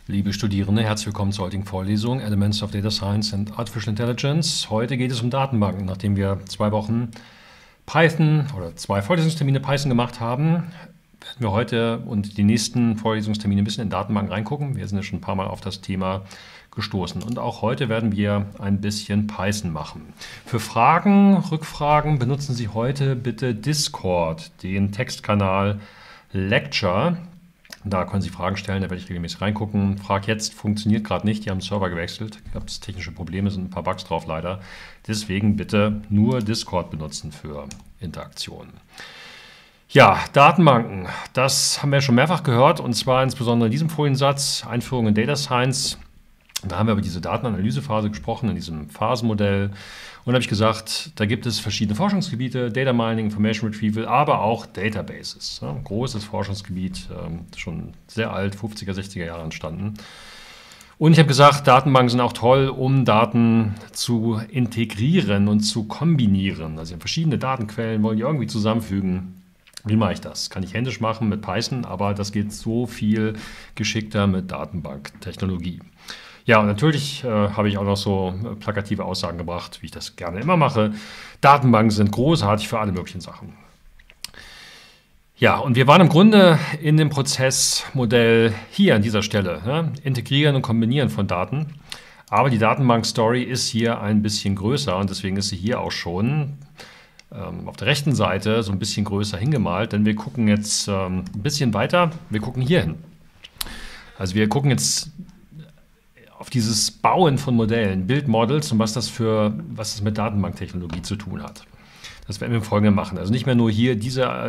Liebe Studierende, herzlich willkommen zur heutigen Vorlesung Elements of Data Science and Artificial Intelligence. Heute geht es um Datenbanken. Nachdem wir 2 Wochen Python oder 2 Vorlesungstermine Python gemacht haben, werden wir heute und die nächsten Vorlesungstermine ein bisschen in Datenbanken reingucken. Wir sind ja schon ein paar Mal auf das Thema gestoßen. Und auch heute werden wir ein bisschen Python machen. Für Fragen, Rückfragen benutzen Sie heute bitte Discord, den Textkanal Lecture. Da können Sie Fragen stellen, da werde ich regelmäßig reingucken. Frag jetzt funktioniert gerade nicht, die haben den Server gewechselt. Gab es technische Probleme, sind ein paar Bugs drauf leider. Deswegen bitte nur Discord benutzen für Interaktionen. Ja, Datenbanken, das haben wir schon mehrfach gehört, und zwar insbesondere in diesem Foliensatz, Einführung in Data Science. Da haben wir über diese Datenanalysephase gesprochen, in diesem Phasenmodell. Und da habe ich gesagt, da gibt es verschiedene Forschungsgebiete, Data Mining, Information Retrieval, aber auch Databases. Ja, ein großes Forschungsgebiet, schon sehr alt, 50er, 60er Jahre entstanden. Und ich habe gesagt, Datenbanken sind auch toll, um Daten zu integrieren und zu kombinieren. Also Sie haben verschiedene Datenquellen, wollen die irgendwie zusammenfügen. Wie mache ich das? Kann ich händisch machen mit Python, aber das geht so viel geschickter mit Datenbanktechnologie. Ja, und natürlich habe ich auch noch so plakative Aussagen gebracht, wie ich das gerne immer mache. Datenbanken sind großartig für alle möglichen Sachen. Ja, und wir waren im Grunde in dem Prozessmodell hier an dieser Stelle, ja, Integrieren und Kombinieren von Daten. Aber die Datenbank-Story ist hier ein bisschen größer und deswegen ist sie hier auch schon auf der rechten Seite so ein bisschen größer hingemalt, denn wir gucken jetzt ein bisschen weiter, wir gucken hier hin. Also wir gucken jetzt auf dieses Bauen von Modellen, Build Models und was das mit Datenbanktechnologie zu tun hat. Das werden wir im Folgenden machen. Also nicht mehr nur hier dieser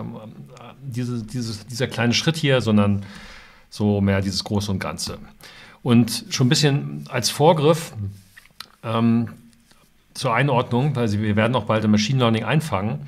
kleine Schritt hier, sondern so mehr dieses Große und Ganze. Und schon ein bisschen als Vorgriff zur Einordnung, weil wir werden auch bald im Machine Learning anfangen.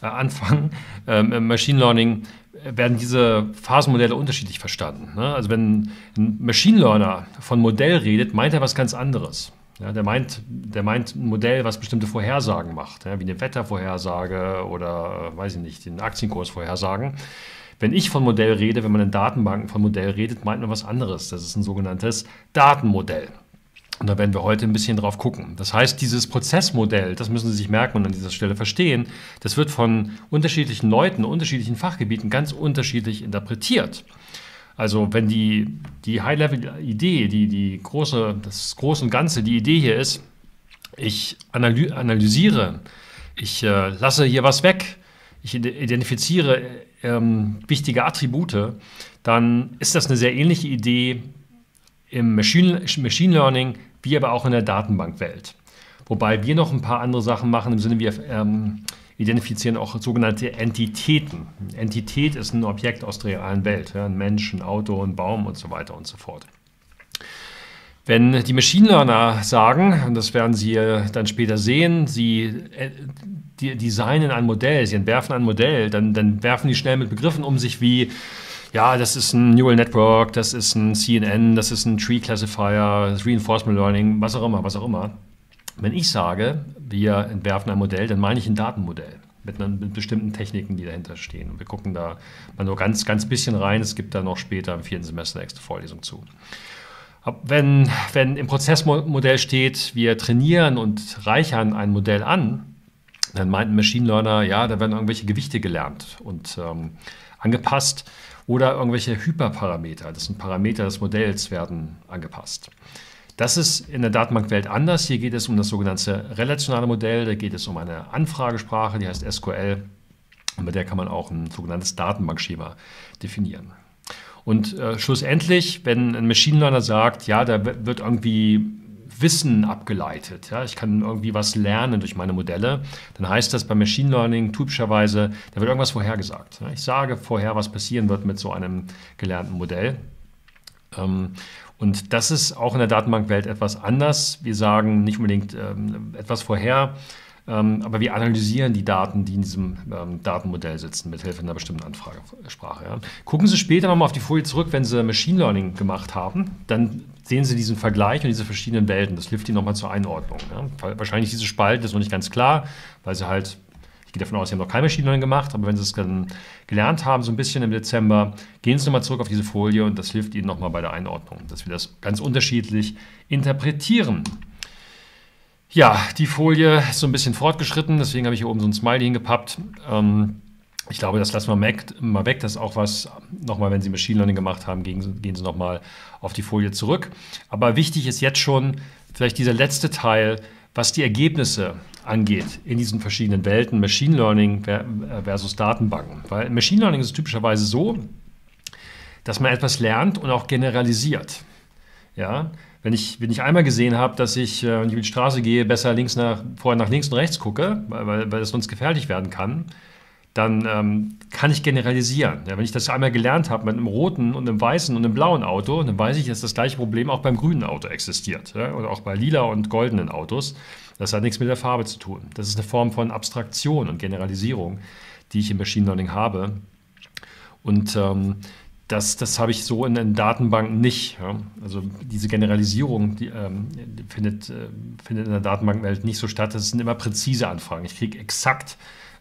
Im Machine Learning werden diese Phasenmodelle unterschiedlich verstanden. Also wenn ein Machine Learner von Modell redet, meint er was ganz anderes. Ja, der meint ein Modell, was bestimmte Vorhersagen macht, ja, wie eine Wettervorhersage oder, weiß ich nicht, den Aktienkurs vorhersagen. Wenn ich von Modell rede, wenn man in Datenbanken von Modell redet, meint man was anderes. Das ist ein sogenanntes Datenmodell. Und da werden wir heute ein bisschen drauf gucken. Das heißt, dieses Prozessmodell, das müssen Sie sich merken und an dieser Stelle verstehen, das wird von unterschiedlichen Leuten, unterschiedlichen Fachgebieten ganz unterschiedlich interpretiert. Also wenn die High-Level-Idee, das Große und Ganze, die Idee hier ist, ich analysiere, ich lasse hier was weg, ich identifiziere wichtige Attribute, dann ist das eine sehr ähnliche Idee im Machine Learning, wie aber auch in der Datenbankwelt. Wobei wir noch ein paar andere Sachen machen, im Sinne, wir identifizieren auch sogenannte Entitäten. Entität ist ein Objekt aus der realen Welt, ja, ein Mensch, ein Auto, ein Baum und so weiter und so fort. Wenn die Machine Learner sagen, und das werden Sie dann später sehen, sie designen ein Modell, sie entwerfen ein Modell, dann werfen die schnell mit Begriffen um sich wie, ja, das ist ein Neural Network, das ist ein CNN, das ist ein Tree Classifier, das Reinforcement Learning, was auch immer, was auch immer. Wenn ich sage, wir entwerfen ein Modell, dann meine ich ein Datenmodell mit bestimmten Techniken, die dahinter stehen. Und wir gucken da mal nur ganz bisschen rein. Es gibt da noch später im 4. Semester eine extra Vorlesung zu. Wenn im Prozessmodell steht, wir trainieren und reichern ein Modell an, dann meint ein Machine Learner, ja, da werden irgendwelche Gewichte gelernt und angepasst. Oder irgendwelche Hyperparameter, das sind Parameter des Modells, werden angepasst. Das ist in der Datenbankwelt anders. Hier geht es um das sogenannte relationale Modell, da geht es um eine Anfragesprache, die heißt SQL. Und mit der kann man auch ein sogenanntes Datenbankschema definieren. Und schlussendlich, wenn ein Machine Learner sagt, ja, da wird irgendwie Wissen abgeleitet, ja, ich kann irgendwie was lernen durch meine Modelle, dann heißt das beim Machine Learning typischerweise, da wird irgendwas vorhergesagt. Ja, ich sage vorher, was passieren wird mit so einem gelernten Modell. Und das ist auch in der Datenbankwelt etwas anders. Wir sagen nicht unbedingt etwas vorher, aber wir analysieren die Daten, die in diesem Datenmodell sitzen, mit Hilfe einer bestimmten Anfragesprache. Ja. Gucken Sie später nochmal auf die Folie zurück, wenn Sie Machine Learning gemacht haben, dann sehen Sie diesen Vergleich und diese verschiedenen Welten. Das hilft Ihnen nochmal zur Einordnung. Ja. Wahrscheinlich diese Spalte ist noch nicht ganz klar, weil Sie halt, ich gehe davon aus, Sie haben noch kein Machine Learning gemacht, aber wenn Sie es dann gelernt haben, so ein bisschen im Dezember, gehen Sie nochmal zurück auf diese Folie und das hilft Ihnen nochmal bei der Einordnung, dass wir das ganz unterschiedlich interpretieren. Ja, die Folie ist so ein bisschen fortgeschritten, deswegen habe ich hier oben so ein Smiley hingepappt. Ich glaube, das lassen wir mal weg. Das ist auch was, nochmal, wenn Sie Machine Learning gemacht haben, gehen Sie nochmal auf die Folie zurück. Aber wichtig ist jetzt schon vielleicht dieser letzte Teil, was die Ergebnisse angeht in diesen verschiedenen Welten, Machine Learning versus Datenbanken. Weil Machine Learning ist typischerweise so, dass man etwas lernt und auch generalisiert. Ja? Wenn ich einmal gesehen habe, dass ich, wenn ich über die Straße gehe, besser vorher nach links und rechts gucke, weil es sonst gefährlich werden kann, dann kann ich generalisieren. Ja, wenn ich das einmal gelernt habe mit einem roten und einem weißen und einem blauen Auto, dann weiß ich, dass das gleiche Problem auch beim grünen Auto existiert. Ja, oder auch bei lila und goldenen Autos. Das hat nichts mit der Farbe zu tun. Das ist eine Form von Abstraktion und Generalisierung, die ich im Machine Learning habe. Und das habe ich so in den Datenbanken nicht. Ja. Also diese Generalisierung findet in der Datenbankwelt nicht so statt. Das sind immer präzise Anfragen. Ich kriege exakt,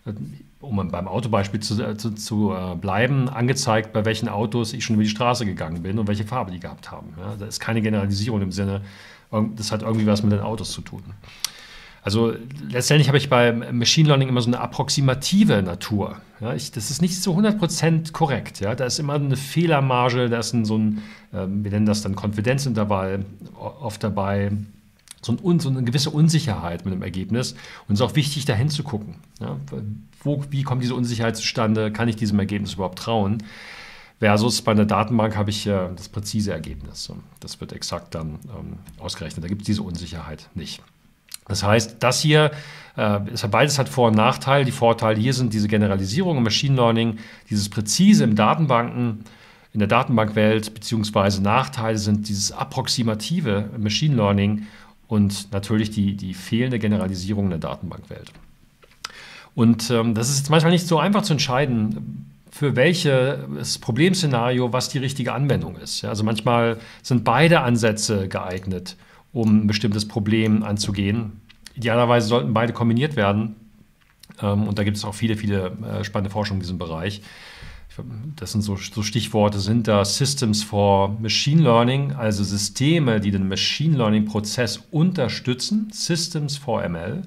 um beim Autobeispiel zu bleiben, angezeigt, bei welchen Autos ich schon über die Straße gegangen bin und welche Farbe die gehabt haben. Ja, das ist keine Generalisierung im Sinne, das hat irgendwie was mit den Autos zu tun. Also letztendlich habe ich bei Machine Learning immer so eine approximative Natur. Ja, das ist nicht so 100% korrekt. Ja, da ist immer eine Fehlermarge, da ist wir nennen das dann Konfidenzintervall oft dabei. So eine gewisse Unsicherheit mit dem Ergebnis. Und es ist auch wichtig, da hinzugucken. Ja, wie kommt diese Unsicherheit zustande? Kann ich diesem Ergebnis überhaupt trauen? Versus bei einer Datenbank habe ich das präzise Ergebnis. Das wird exakt dann ausgerechnet. Da gibt es diese Unsicherheit nicht. Das heißt, das hier, beides hat Vor- und Nachteil. Die Vorteile hier sind diese Generalisierung im Machine Learning, dieses Präzise in der Datenbankwelt, beziehungsweise Nachteile sind dieses approximative im Machine Learning und natürlich die fehlende Generalisierung in der Datenbankwelt. Und das ist jetzt manchmal nicht so einfach zu entscheiden, für welches Problemszenario was die richtige Anwendung ist. Ja, also manchmal sind beide Ansätze geeignet, um ein bestimmtes Problem anzugehen. Idealerweise sollten beide kombiniert werden. Und da gibt es auch viele spannende Forschung in diesem Bereich. Das sind so Stichworte, sind da Systems for Machine Learning, also Systeme, die den Machine Learning-Prozess unterstützen, Systems for ML.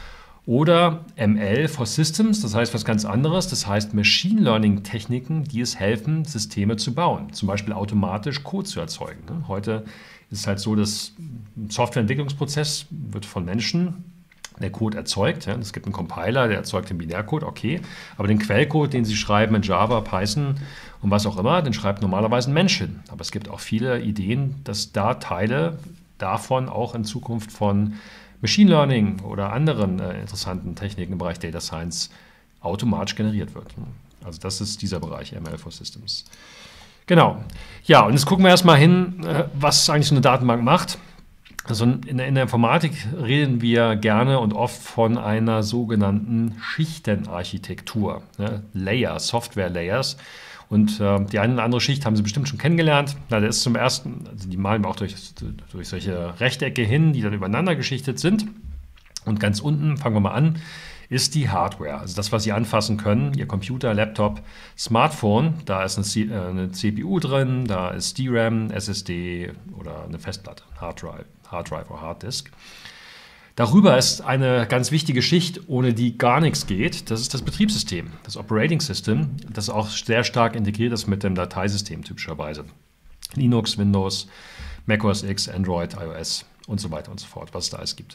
Oder ML for Systems, das heißt was ganz anderes, das heißt Machine Learning-Techniken, die es helfen, Systeme zu bauen, zum Beispiel automatisch Code zu erzeugen. Heute ist es halt so, dass ein Softwareentwicklungsprozess wird von Menschen, der Code erzeugt. Ja. Es gibt einen Compiler, der erzeugt den Binärcode, okay. Aber den Quellcode, den Sie schreiben in Java, Python und was auch immer, den schreibt normalerweise ein Mensch hin. Aber es gibt auch viele Ideen, dass da Teile davon auch in Zukunft von Machine Learning oder anderen interessanten Techniken im Bereich Data Science automatisch generiert wird. Also das ist dieser Bereich ML for Systems. Genau. Ja, und jetzt gucken wir erstmal hin, was eigentlich so eine Datenbank macht. Also in der Informatik reden wir gerne und oft von einer sogenannten Schichtenarchitektur, ne? Layer, Software-Layers. Und die eine oder andere Schicht haben Sie bestimmt schon kennengelernt. Na, das ist zum ersten, also die malen wir auch durch solche Rechtecke hin, die dann übereinander geschichtet sind. Und ganz unten, fangen wir mal an, ist die Hardware, also das, was Sie anfassen können, Ihr Computer, Laptop, Smartphone. Da ist eine CPU drin, da ist DRAM, SSD oder eine Festplatte, Harddrive oder Harddisk. Darüber ist eine ganz wichtige Schicht, ohne die gar nichts geht. Das ist das Betriebssystem, das Operating System, das auch sehr stark integriert ist mit dem Dateisystem typischerweise. Linux, Windows, Mac OS X, Android, iOS und so weiter und so fort, was es da alles gibt.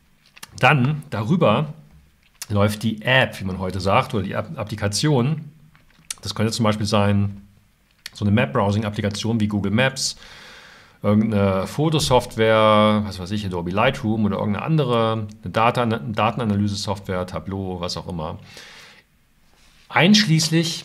Dann darüber läuft die App, wie man heute sagt, oder die Applikation. Das könnte zum Beispiel sein, so eine Map-Browsing-Applikation wie Google Maps, irgendeine Fotosoftware, was weiß ich, Adobe Lightroom oder irgendeine andere, eine Datenanalyse-Software, Tableau, was auch immer. Einschließlich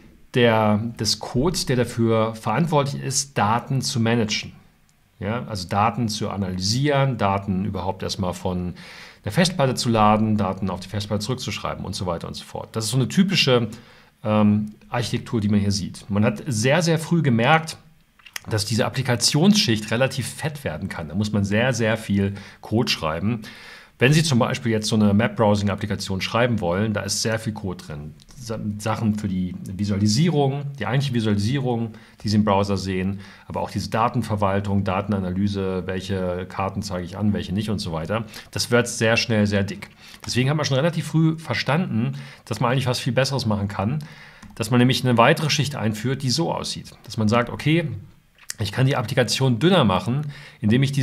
des Codes, der dafür verantwortlich ist, Daten zu managen. Ja, also Daten zu analysieren, Daten überhaupt erstmal von der Festplatte zu laden, Daten auf die Festplatte zurückzuschreiben und so weiter und so fort. Das ist so eine typische Architektur, die man hier sieht. Man hat sehr, sehr früh gemerkt, dass diese Applikationsschicht relativ fett werden kann. Da muss man sehr, sehr viel Code schreiben, Wenn Sie zum Beispiel jetzt so eine Map-Browsing-Applikation schreiben wollen, da ist sehr viel Code drin. Sachen für die Visualisierung, die eigentliche Visualisierung, die Sie im Browser sehen, aber auch diese Datenverwaltung, Datenanalyse, welche Karten zeige ich an, welche nicht und so weiter. Das wird sehr schnell sehr dick. Deswegen haben wir schon relativ früh verstanden, dass man eigentlich was viel Besseres machen kann, dass man nämlich eine weitere Schicht einführt, die so aussieht. Dass man sagt, okay, ich kann die Applikation dünner machen, indem ich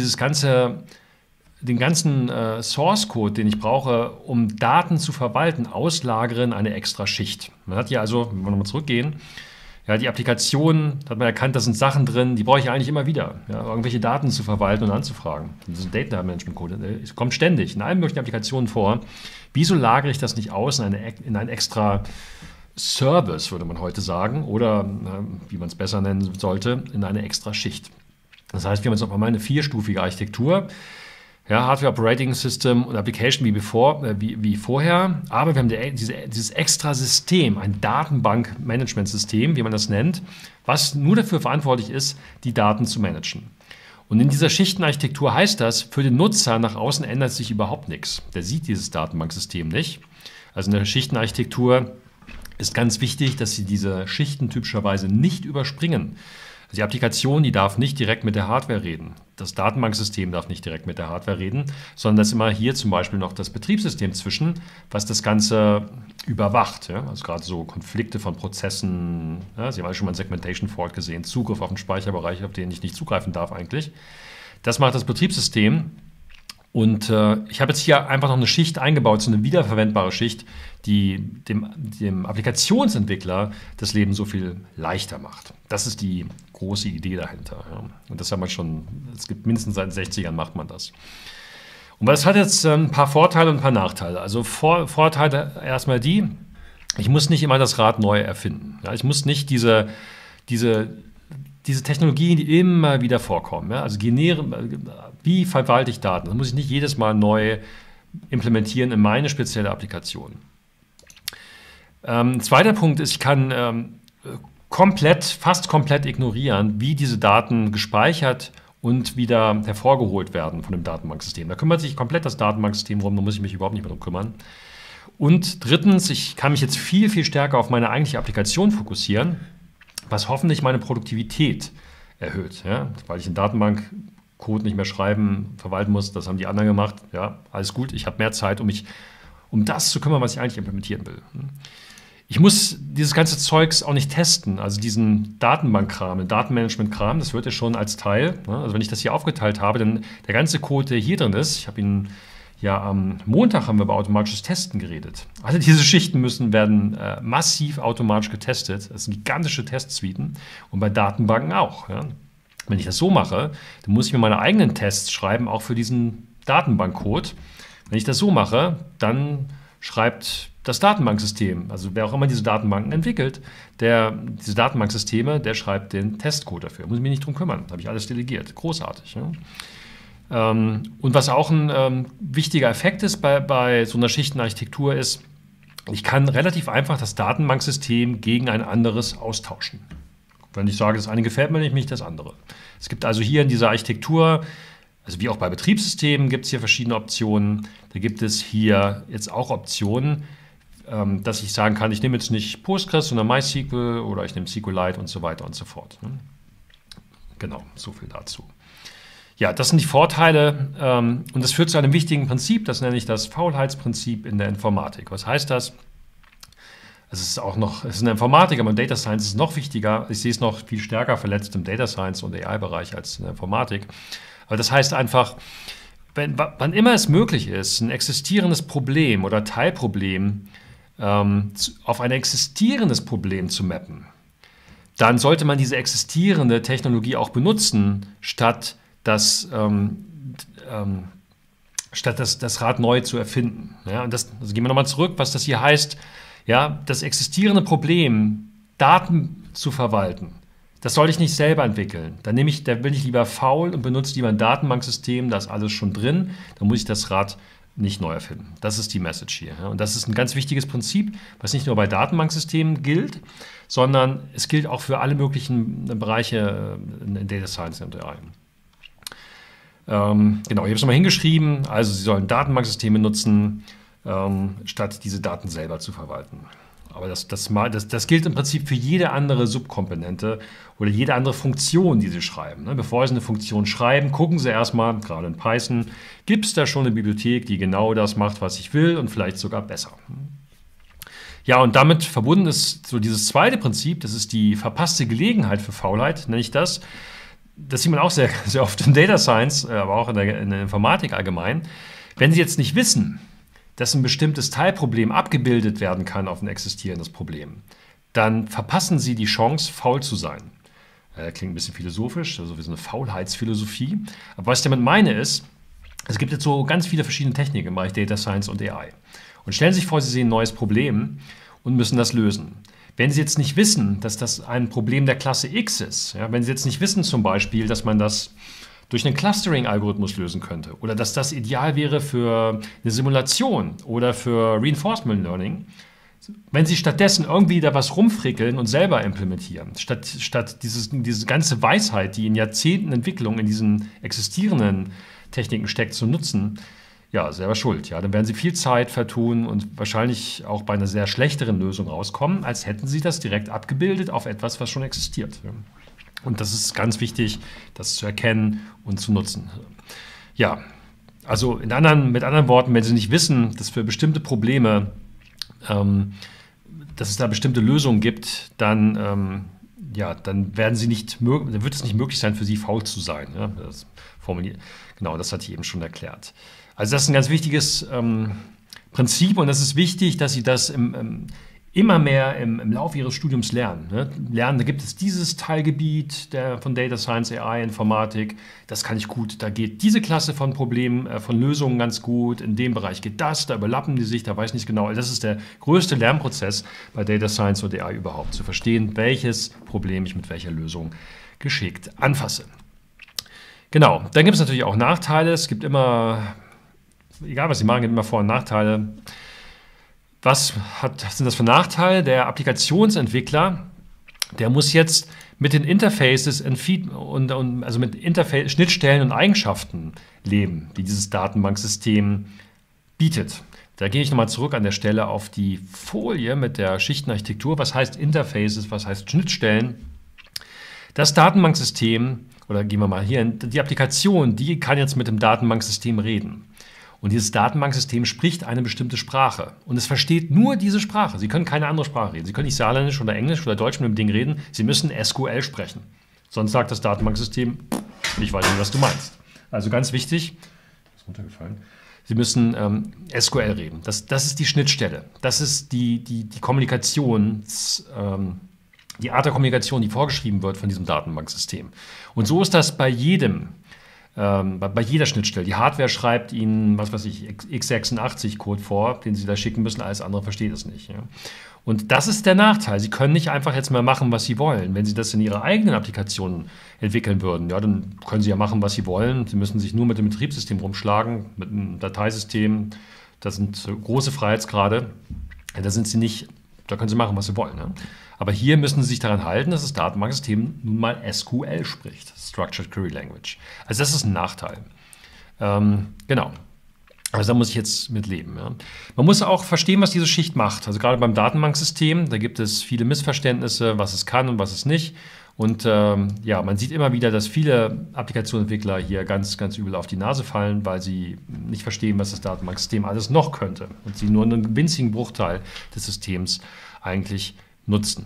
den ganzen Source-Code, den ich brauche, um Daten zu verwalten, auslagere in eine extra Schicht. Man hat hier also, wenn wir nochmal zurückgehen, ja, die Applikation, da hat man erkannt, da sind Sachen drin, die brauche ich eigentlich immer wieder, ja, irgendwelche Daten zu verwalten und anzufragen. Das ist ein Data Management Code. Es kommt ständig in allen möglichen Applikationen vor. Wieso lagere ich das nicht aus in einen extra Service, würde man heute sagen, oder wie man es besser nennen sollte, in eine extra Schicht? Das heißt, wir haben jetzt auf einmal eine vierstufige Architektur. Ja, Hardware Operating System und Application wie vorher, aber wir haben dieses extra System, ein Datenbank-Management-System, wie man das nennt, was nur dafür verantwortlich ist, die Daten zu managen. Und in dieser Schichtenarchitektur heißt das, für den Nutzer nach außen ändert sich überhaupt nichts. Der sieht dieses Datenbanksystem nicht. Also in der Schichtenarchitektur ist ganz wichtig, dass Sie diese Schichten typischerweise nicht überspringen. Die Applikation, die darf nicht direkt mit der Hardware reden. Das Datenbanksystem darf nicht direkt mit der Hardware reden, sondern da ist immer hier zum Beispiel noch das Betriebssystem zwischen, was das Ganze überwacht. Ja? Also gerade so Konflikte von Prozessen. Ja? Sie haben alle schon mal ein Segmentation Fault gesehen, Zugriff auf einen Speicherbereich, auf den ich nicht zugreifen darf eigentlich. Das macht das Betriebssystem. Und ich habe jetzt hier einfach noch eine Schicht eingebaut, so eine wiederverwendbare Schicht, die dem Applikationsentwickler das Leben so viel leichter macht. Das ist die große Idee dahinter. Ja. Und das haben wir schon, es gibt mindestens seit den 60ern macht man das. Und das hat jetzt ein paar Vorteile und ein paar Nachteile. Also Vorteile erstmal ich muss nicht immer das Rad neu erfinden. Ja. Ich muss nicht diese Technologien, die immer wieder vorkommen, ja, also wie verwalte ich Daten? Das muss ich nicht jedes Mal neu implementieren in meine spezielle Applikation. Zweiter Punkt ist, ich kann fast komplett ignorieren, wie diese Daten gespeichert und wieder hervorgeholt werden von dem Datenbanksystem. Da kümmert sich komplett das Datenbanksystem rum, da muss ich mich überhaupt nicht mehr drum kümmern. Und drittens, ich kann mich jetzt viel, viel stärker auf meine eigentliche Applikation fokussieren, was hoffentlich meine Produktivität erhöht, ja? Weil ich in Datenbankcode nicht mehr schreiben, verwalten muss. Das haben die anderen gemacht. Ja, alles gut, ich habe mehr Zeit, um das zu kümmern, was ich eigentlich implementieren will. Ich muss dieses ganze Zeugs auch nicht testen, also diesen Datenbankkram, den Datenmanagement-Kram, das wird ja schon als Teil. Ne? Also wenn ich das hier aufgeteilt habe, dann der ganze Code, der hier drin ist, ich habe ihn ja, am Montag haben wir über automatisches Testen geredet. Alle diese Schichten werden massiv automatisch getestet. Das sind gigantische Testsuiten und bei Datenbanken auch. Ja. Wenn ich das so mache, dann muss ich mir meine eigenen Tests schreiben, auch für diesen Datenbankcode. Wenn ich das so mache, dann schreibt das Datenbanksystem, also wer auch immer diese Datenbanken entwickelt, diese Datenbanksysteme, der schreibt den Testcode dafür. Muss ich mich nicht drum kümmern. Da habe ich alles delegiert. Großartig. Ja. Und was auch ein wichtiger Effekt ist bei so einer Schichtenarchitektur ist, ich kann relativ einfach das Datenbanksystem gegen ein anderes austauschen. Wenn ich sage, das eine gefällt mir nicht das andere. Es gibt also hier in dieser Architektur, also wie auch bei Betriebssystemen, gibt es hier verschiedene Optionen. Da gibt es hier jetzt auch Optionen, dass ich sagen kann, ich nehme jetzt nicht Postgres, sondern MySQL oder ich nehme SQLite und so weiter und so fort. Genau, so viel dazu. Ja, das sind die Vorteile und das führt zu einem wichtigen Prinzip, das nenne ich das Faulheitsprinzip in der Informatik. Was heißt das? Es ist in der Informatik, aber im Data Science ist es noch wichtiger. Ich sehe es noch viel stärker verletzt im Data Science und AI-Bereich als in der Informatik. Aber das heißt einfach, wann immer es möglich ist, ein existierendes Problem oder Teilproblem auf ein existierendes Problem zu mappen, dann sollte man diese existierende Technologie auch benutzen, statt das Rad neu zu erfinden. Ja, und also gehen wir nochmal zurück, was das hier heißt. Ja, das existierende Problem, Daten zu verwalten, das soll ich nicht selber entwickeln. Da bin ich lieber faul und benutze lieber ein Datenbanksystem, da ist alles schon drin. Da muss ich das Rad nicht neu erfinden. Das ist die Message hier. Ja. Und das ist ein ganz wichtiges Prinzip, was nicht nur bei Datenbanksystemen gilt, sondern es gilt auch für alle möglichen Bereiche in Data Science und AI. Genau, ich habe es nochmal hingeschrieben. Also Sie sollen Datenbanksysteme nutzen, statt diese Daten selber zu verwalten. Aber das gilt im Prinzip für jede andere Subkomponente oder jede andere Funktion, die Sie schreiben. Bevor Sie eine Funktion schreiben, gucken Sie erstmal, gerade in Python, gibt es da schon eine Bibliothek, die genau das macht, was ich will und vielleicht sogar besser. Ja, und damit verbunden ist so dieses zweite Prinzip, das ist die verpasste Gelegenheit für Faulheit, nenne ich das. Das sieht man auch sehr, sehr oft in Data Science, aber auch in der Informatik allgemein. Wenn Sie jetzt nicht wissen, dass ein bestimmtes Teilproblem abgebildet werden kann auf ein existierendes Problem, dann verpassen Sie die Chance, faul zu sein. Klingt ein bisschen philosophisch, also wie so eine Faulheitsphilosophie. Aber was ich damit meine ist, es gibt jetzt so ganz viele verschiedene Techniken im Bereich Data Science und AI. Und stellen Sie sich vor, Sie sehen ein neues Problem und müssen das lösen. Wenn Sie jetzt nicht wissen, dass das ein Problem der Klasse X ist, ja, wenn Sie jetzt nicht wissen zum Beispiel, dass man das durch einen Clustering-Algorithmus lösen könnte oder dass das ideal wäre für eine Simulation oder für Reinforcement Learning, wenn Sie stattdessen irgendwie da was rumfrickeln und selber implementieren, statt diese ganze Weisheit, die in Jahrzehnten Entwicklung in diesen existierenden Techniken steckt, zu nutzen, ja, selber schuld. Ja. Dann werden Sie viel Zeit vertun und wahrscheinlich auch bei einer sehr schlechteren Lösung rauskommen, als hätten Sie das direkt abgebildet auf etwas, was schon existiert. Ja. Und das ist ganz wichtig, das zu erkennen und zu nutzen. Ja, also mit anderen Worten, wenn Sie nicht wissen, dass für bestimmte Probleme, dass es da bestimmte Lösungen gibt, dann wird es nicht möglich sein, für Sie faul zu sein. Ja, genau, das hatte ich eben schon erklärt. Also das ist ein ganz wichtiges Prinzip und es ist wichtig, dass Sie das immer mehr im Laufe Ihres Studiums lernen. Da gibt es dieses Teilgebiet von Data Science, AI, Informatik, das kann ich gut, da geht diese Klasse von Problemen, von Lösungen ganz gut, in dem Bereich geht das, da überlappen die sich, da weiß ich nicht genau. Das ist der größte Lernprozess bei Data Science und AI überhaupt, zu verstehen, welches Problem ich mit welcher Lösung geschickt anfasse. Genau, dann gibt es natürlich auch Nachteile, es gibt immer, egal was Sie machen, gibt immer Vor- und Nachteile. Was sind das für Nachteile? Der Applikationsentwickler, der muss jetzt mit den Interfaces also mit Schnittstellen und Eigenschaften leben, die dieses Datenbanksystem bietet. Da gehe ich nochmal zurück an der Stelle auf die Folie mit der Schichtenarchitektur. Was heißt Interfaces? Was heißt Schnittstellen? Das Datenbanksystem, oder gehen wir mal hier hin, die Applikation, die kann jetzt mit dem Datenbanksystem reden. Und dieses Datenbanksystem spricht eine bestimmte Sprache. Und es versteht nur diese Sprache. Sie können keine andere Sprache reden. Sie können nicht Saarländisch oder Englisch oder Deutsch mit dem Ding reden. Sie müssen SQL sprechen. Sonst sagt das Datenbanksystem, ich weiß nicht, was du meinst. Also ganz wichtig, ist runtergefallen. Sie müssen SQL reden. Das ist die Schnittstelle. Das ist die Art der Kommunikation, die vorgeschrieben wird von diesem Datenbanksystem. Und so ist das bei jeder Schnittstelle. Die Hardware schreibt Ihnen, was weiß ich, x86-Code vor, den Sie da schicken müssen, alles andere versteht es nicht. Ja. Und das ist der Nachteil. Sie können nicht einfach jetzt mal machen, was Sie wollen. Wenn Sie das in Ihrer eigenen Applikation entwickeln würden, ja, dann können Sie ja machen, was Sie wollen. Sie müssen sich nur mit dem Betriebssystem rumschlagen, mit einem Dateisystem. Das sind große Freiheitsgrade. Da können Sie machen, was Sie wollen. Ja. Aber hier müssen Sie sich daran halten, dass das Datenbanksystem nun mal SQL spricht, Structured Query Language. Also das ist ein Nachteil. Genau. Also da muss ich jetzt mit leben. Ja. Man muss auch verstehen, was diese Schicht macht. Also gerade beim Datenbanksystem, da gibt es viele Missverständnisse, was es kann und was es nicht. Und man sieht immer wieder, dass viele Applikationsentwickler hier ganz, ganz übel auf die Nase fallen, weil sie nicht verstehen, was das Datenbanksystem alles noch könnte. Und sie nur einen winzigen Bruchteil des Systems eigentlich nutzen.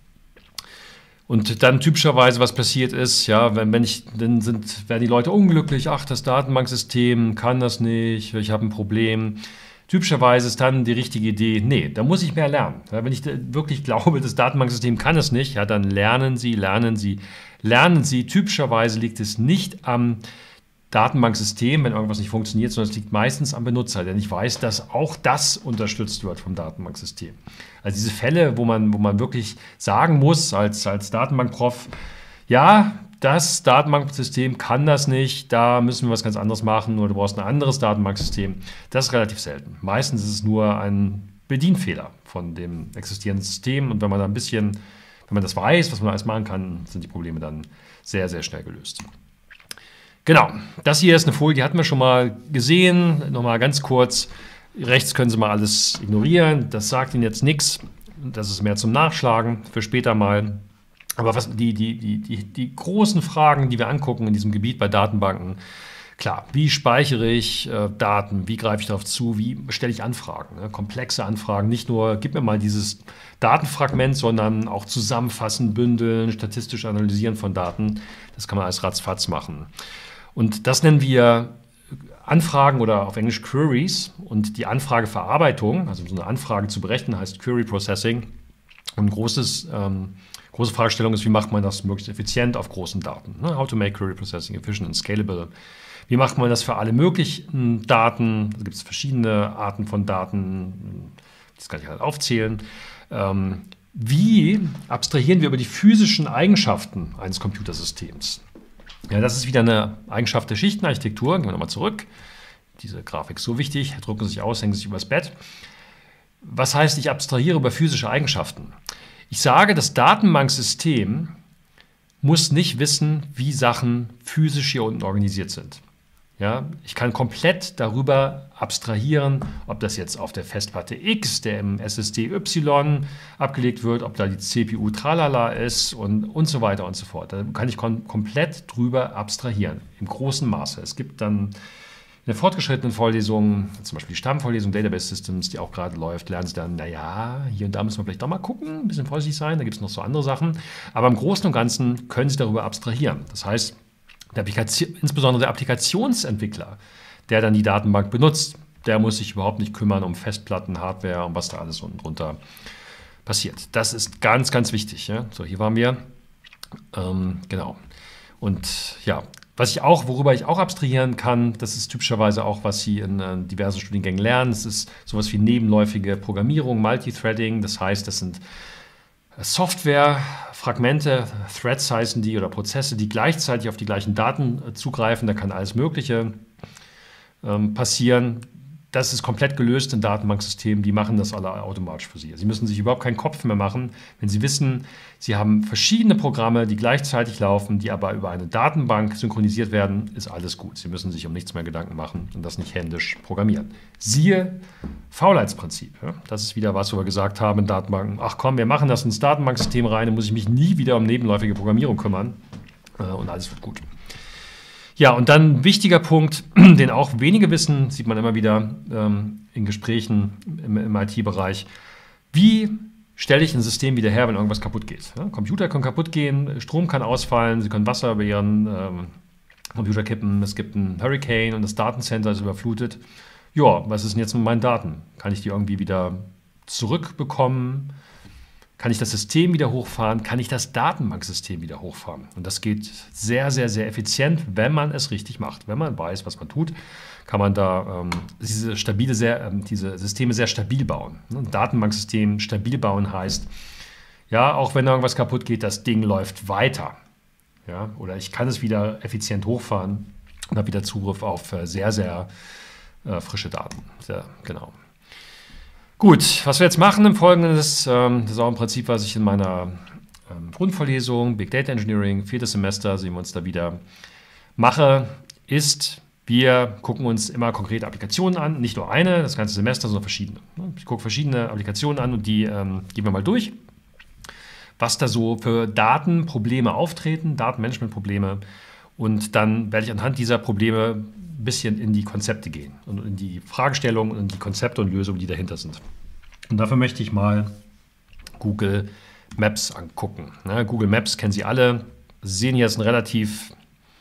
Und dann typischerweise, was passiert ist, ja, werden die Leute unglücklich, ach, das Datenbanksystem kann das nicht, ich habe ein Problem. Typischerweise ist dann die richtige Idee, nee, da muss ich mehr lernen. Ja, wenn ich wirklich glaube, das Datenbanksystem kann es nicht, ja, dann lernen Sie. Typischerweise liegt es nicht am Datenbanksystem, wenn irgendwas nicht funktioniert, sondern es liegt meistens am Benutzer, der nicht weiß, dass auch das unterstützt wird vom Datenbanksystem. Also diese Fälle, wo man wirklich sagen muss, als Datenbankprof, ja, das Datenbanksystem kann das nicht, da müssen wir was ganz anderes machen oder du brauchst ein anderes Datenbanksystem, das ist relativ selten. Meistens ist es nur ein Bedienfehler von dem existierenden System und wenn man das weiß, was man alles machen kann, sind die Probleme dann sehr, sehr schnell gelöst. Genau, das hier ist eine Folie, die hatten wir schon mal gesehen. Nochmal ganz kurz, rechts können Sie mal alles ignorieren. Das sagt Ihnen jetzt nichts. Das ist mehr zum Nachschlagen für später mal. Aber was die großen Fragen, die wir angucken in diesem Gebiet bei Datenbanken, klar, wie speichere ich Daten, wie greife ich darauf zu, wie stelle ich Anfragen, ne? Komplexe Anfragen, nicht nur, gib mir mal dieses Datenfragment, sondern auch zusammenfassen, bündeln, statistisch analysieren von Daten. Das kann man alles ratzfatz machen. Und das nennen wir Anfragen oder auf Englisch Queries. Und die Anfrageverarbeitung, also so eine Anfrage zu berechnen, heißt Query Processing. Und große Fragestellung ist, wie macht man das möglichst effizient auf großen Daten? Ne? How to make Query Processing efficient and scalable. Wie macht man das für alle möglichen Daten? Da gibt es verschiedene Arten von Daten, das kann ich halt aufzählen. Wie abstrahieren wir über die physischen Eigenschaften eines Computersystems? Ja, das ist wieder eine Eigenschaft der Schichtenarchitektur. Gehen wir nochmal zurück. Diese Grafik ist so wichtig. Drucken Sie sich aus, hängen Sie sich übers Bett. Was heißt, ich abstrahiere über physische Eigenschaften? Ich sage, das Datenbanksystem muss nicht wissen, wie Sachen physisch hier unten organisiert sind. Ja, ich kann komplett darüber abstrahieren, ob das jetzt auf der Festplatte X, der im SSD Y abgelegt wird, ob da die CPU tralala ist und so weiter und so fort. Da kann ich komplett drüber abstrahieren, im großen Maße. Es gibt dann in der fortgeschrittenen Vorlesung, zum Beispiel die Stammvorlesung Database Systems, die auch gerade läuft, lernen Sie dann, naja, hier und da müssen wir vielleicht doch mal gucken, ein bisschen vorsichtig sein, da gibt es noch so andere Sachen. Aber im Großen und Ganzen können Sie darüber abstrahieren. Das heißt, insbesondere der Applikationsentwickler, der dann die Datenbank benutzt, der muss sich überhaupt nicht kümmern um Festplatten, Hardware und was da alles unten drunter passiert. Das ist ganz, ganz wichtig. Ja? So, hier waren wir. Genau. Und ja, worüber ich auch abstrahieren kann, das ist typischerweise auch, was Sie in diversen Studiengängen lernen. Das ist sowas wie nebenläufige Programmierung, Multithreading. Das heißt, das sind Softwarefragmente, Threads heißen die, oder Prozesse, die gleichzeitig auf die gleichen Daten zugreifen. Da kann alles Mögliche passieren. Das ist komplett gelöst in Datenbanksystemen, die machen das alle automatisch für Sie. Sie müssen sich überhaupt keinen Kopf mehr machen, wenn Sie wissen, Sie haben verschiedene Programme, die gleichzeitig laufen, die aber über eine Datenbank synchronisiert werden, ist alles gut. Sie müssen sich um nichts mehr Gedanken machen und das nicht händisch programmieren. Siehe Faulheitsprinzip. Ja? Das ist wieder was, wo wir gesagt haben in Datenbanken, ach komm, wir machen das ins Datenbanksystem rein, dann muss ich mich nie wieder um nebenläufige Programmierung kümmern und alles wird gut. Ja, und dann ein wichtiger Punkt, den auch wenige wissen, sieht man immer wieder in Gesprächen im IT-Bereich. Wie stelle ich ein System wieder her, wenn irgendwas kaputt geht? Ja, Computer können kaputt gehen, Strom kann ausfallen, Sie können Wasser über Ihren Computer kippen, es gibt einen Hurricane und das Datencenter ist überflutet. Ja, was ist denn jetzt mit meinen Daten? Kann ich die irgendwie wieder zurückbekommen? Kann ich das System wieder hochfahren? Kann ich das Datenbanksystem wieder hochfahren? Und das geht sehr, sehr, sehr effizient, wenn man es richtig macht. Wenn man weiß, was man tut, kann man da diese Systeme sehr stabil bauen. Ein Datenbanksystem stabil bauen heißt, ja, auch wenn irgendwas kaputt geht, das Ding läuft weiter. Ja, oder ich kann es wieder effizient hochfahren und habe wieder Zugriff auf sehr, sehr frische Daten. Sehr, genau. Gut, was wir jetzt machen im Folgenden ist auch im Prinzip, was ich in meiner Grundvorlesung Big Data Engineering, 4. Semester, sehen wir uns da wieder, mache, ist, wir gucken uns immer konkrete Applikationen an, nicht nur eine, das ganze Semester, sondern verschiedene. Ich gucke verschiedene Applikationen an und die gehen wir mal durch, was da so für Datenprobleme auftreten, Datenmanagementprobleme, und dann werde ich anhand dieser Probleme ein bisschen in die Konzepte gehen und in die Fragestellungen und in die Konzepte und Lösungen, die dahinter sind. Und dafür möchte ich mal Google Maps angucken. Google Maps kennen Sie alle. Sie sehen jetzt eine relativ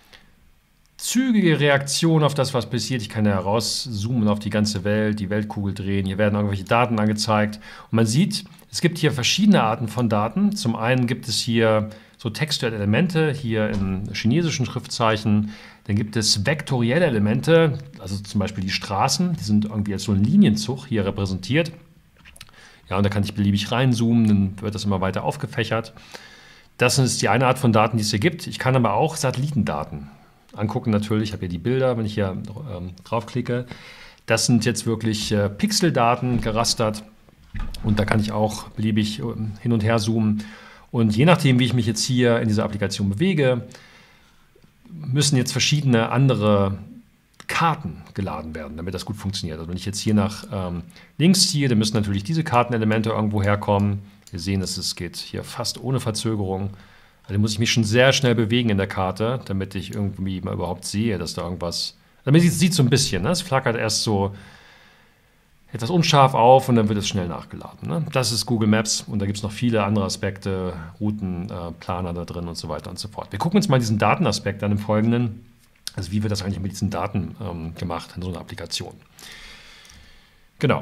zügige Reaktion auf das, was passiert. Ich kann ja rauszoomen auf die ganze Welt, die Weltkugel drehen. Hier werden irgendwelche Daten angezeigt. Und man sieht, es gibt hier verschiedene Arten von Daten. Zum einen gibt es hier so textuelle Elemente, hier in chinesischen Schriftzeichen. Dann gibt es vektorielle Elemente, also zum Beispiel die Straßen, die sind irgendwie als so ein Linienzug hier repräsentiert. Ja, und da kann ich beliebig reinzoomen, dann wird das immer weiter aufgefächert. Das ist die eine Art von Daten, die es hier gibt. Ich kann aber auch Satellitendaten angucken natürlich. Ich habe hier die Bilder, wenn ich hier draufklicke. Das sind jetzt wirklich Pixeldaten gerastert und da kann ich auch beliebig hin und her zoomen. Und je nachdem, wie ich mich jetzt hier in dieser Applikation bewege, müssen jetzt verschiedene andere Karten geladen werden, damit das gut funktioniert. Also wenn ich jetzt hier nach links ziehe, dann müssen natürlich diese Kartenelemente irgendwo herkommen. Wir sehen, dass es geht hier fast ohne Verzögerung. Also muss ich mich schon sehr schnell bewegen in der Karte, damit ich irgendwie mal überhaupt sehe, dass da irgendwas... Damit es sieht so ein bisschen, ne? Es flackert erst so etwas unscharf auf und dann wird es schnell nachgeladen. Ne? Das ist Google Maps und da gibt es noch viele andere Aspekte, Routenplaner da drin und so weiter und so fort. Wir gucken uns mal diesen Datenaspekt an im Folgenden, also wie wird das eigentlich mit diesen Daten gemacht in so einer Applikation. Genau.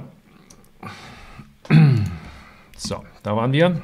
So, da waren wir.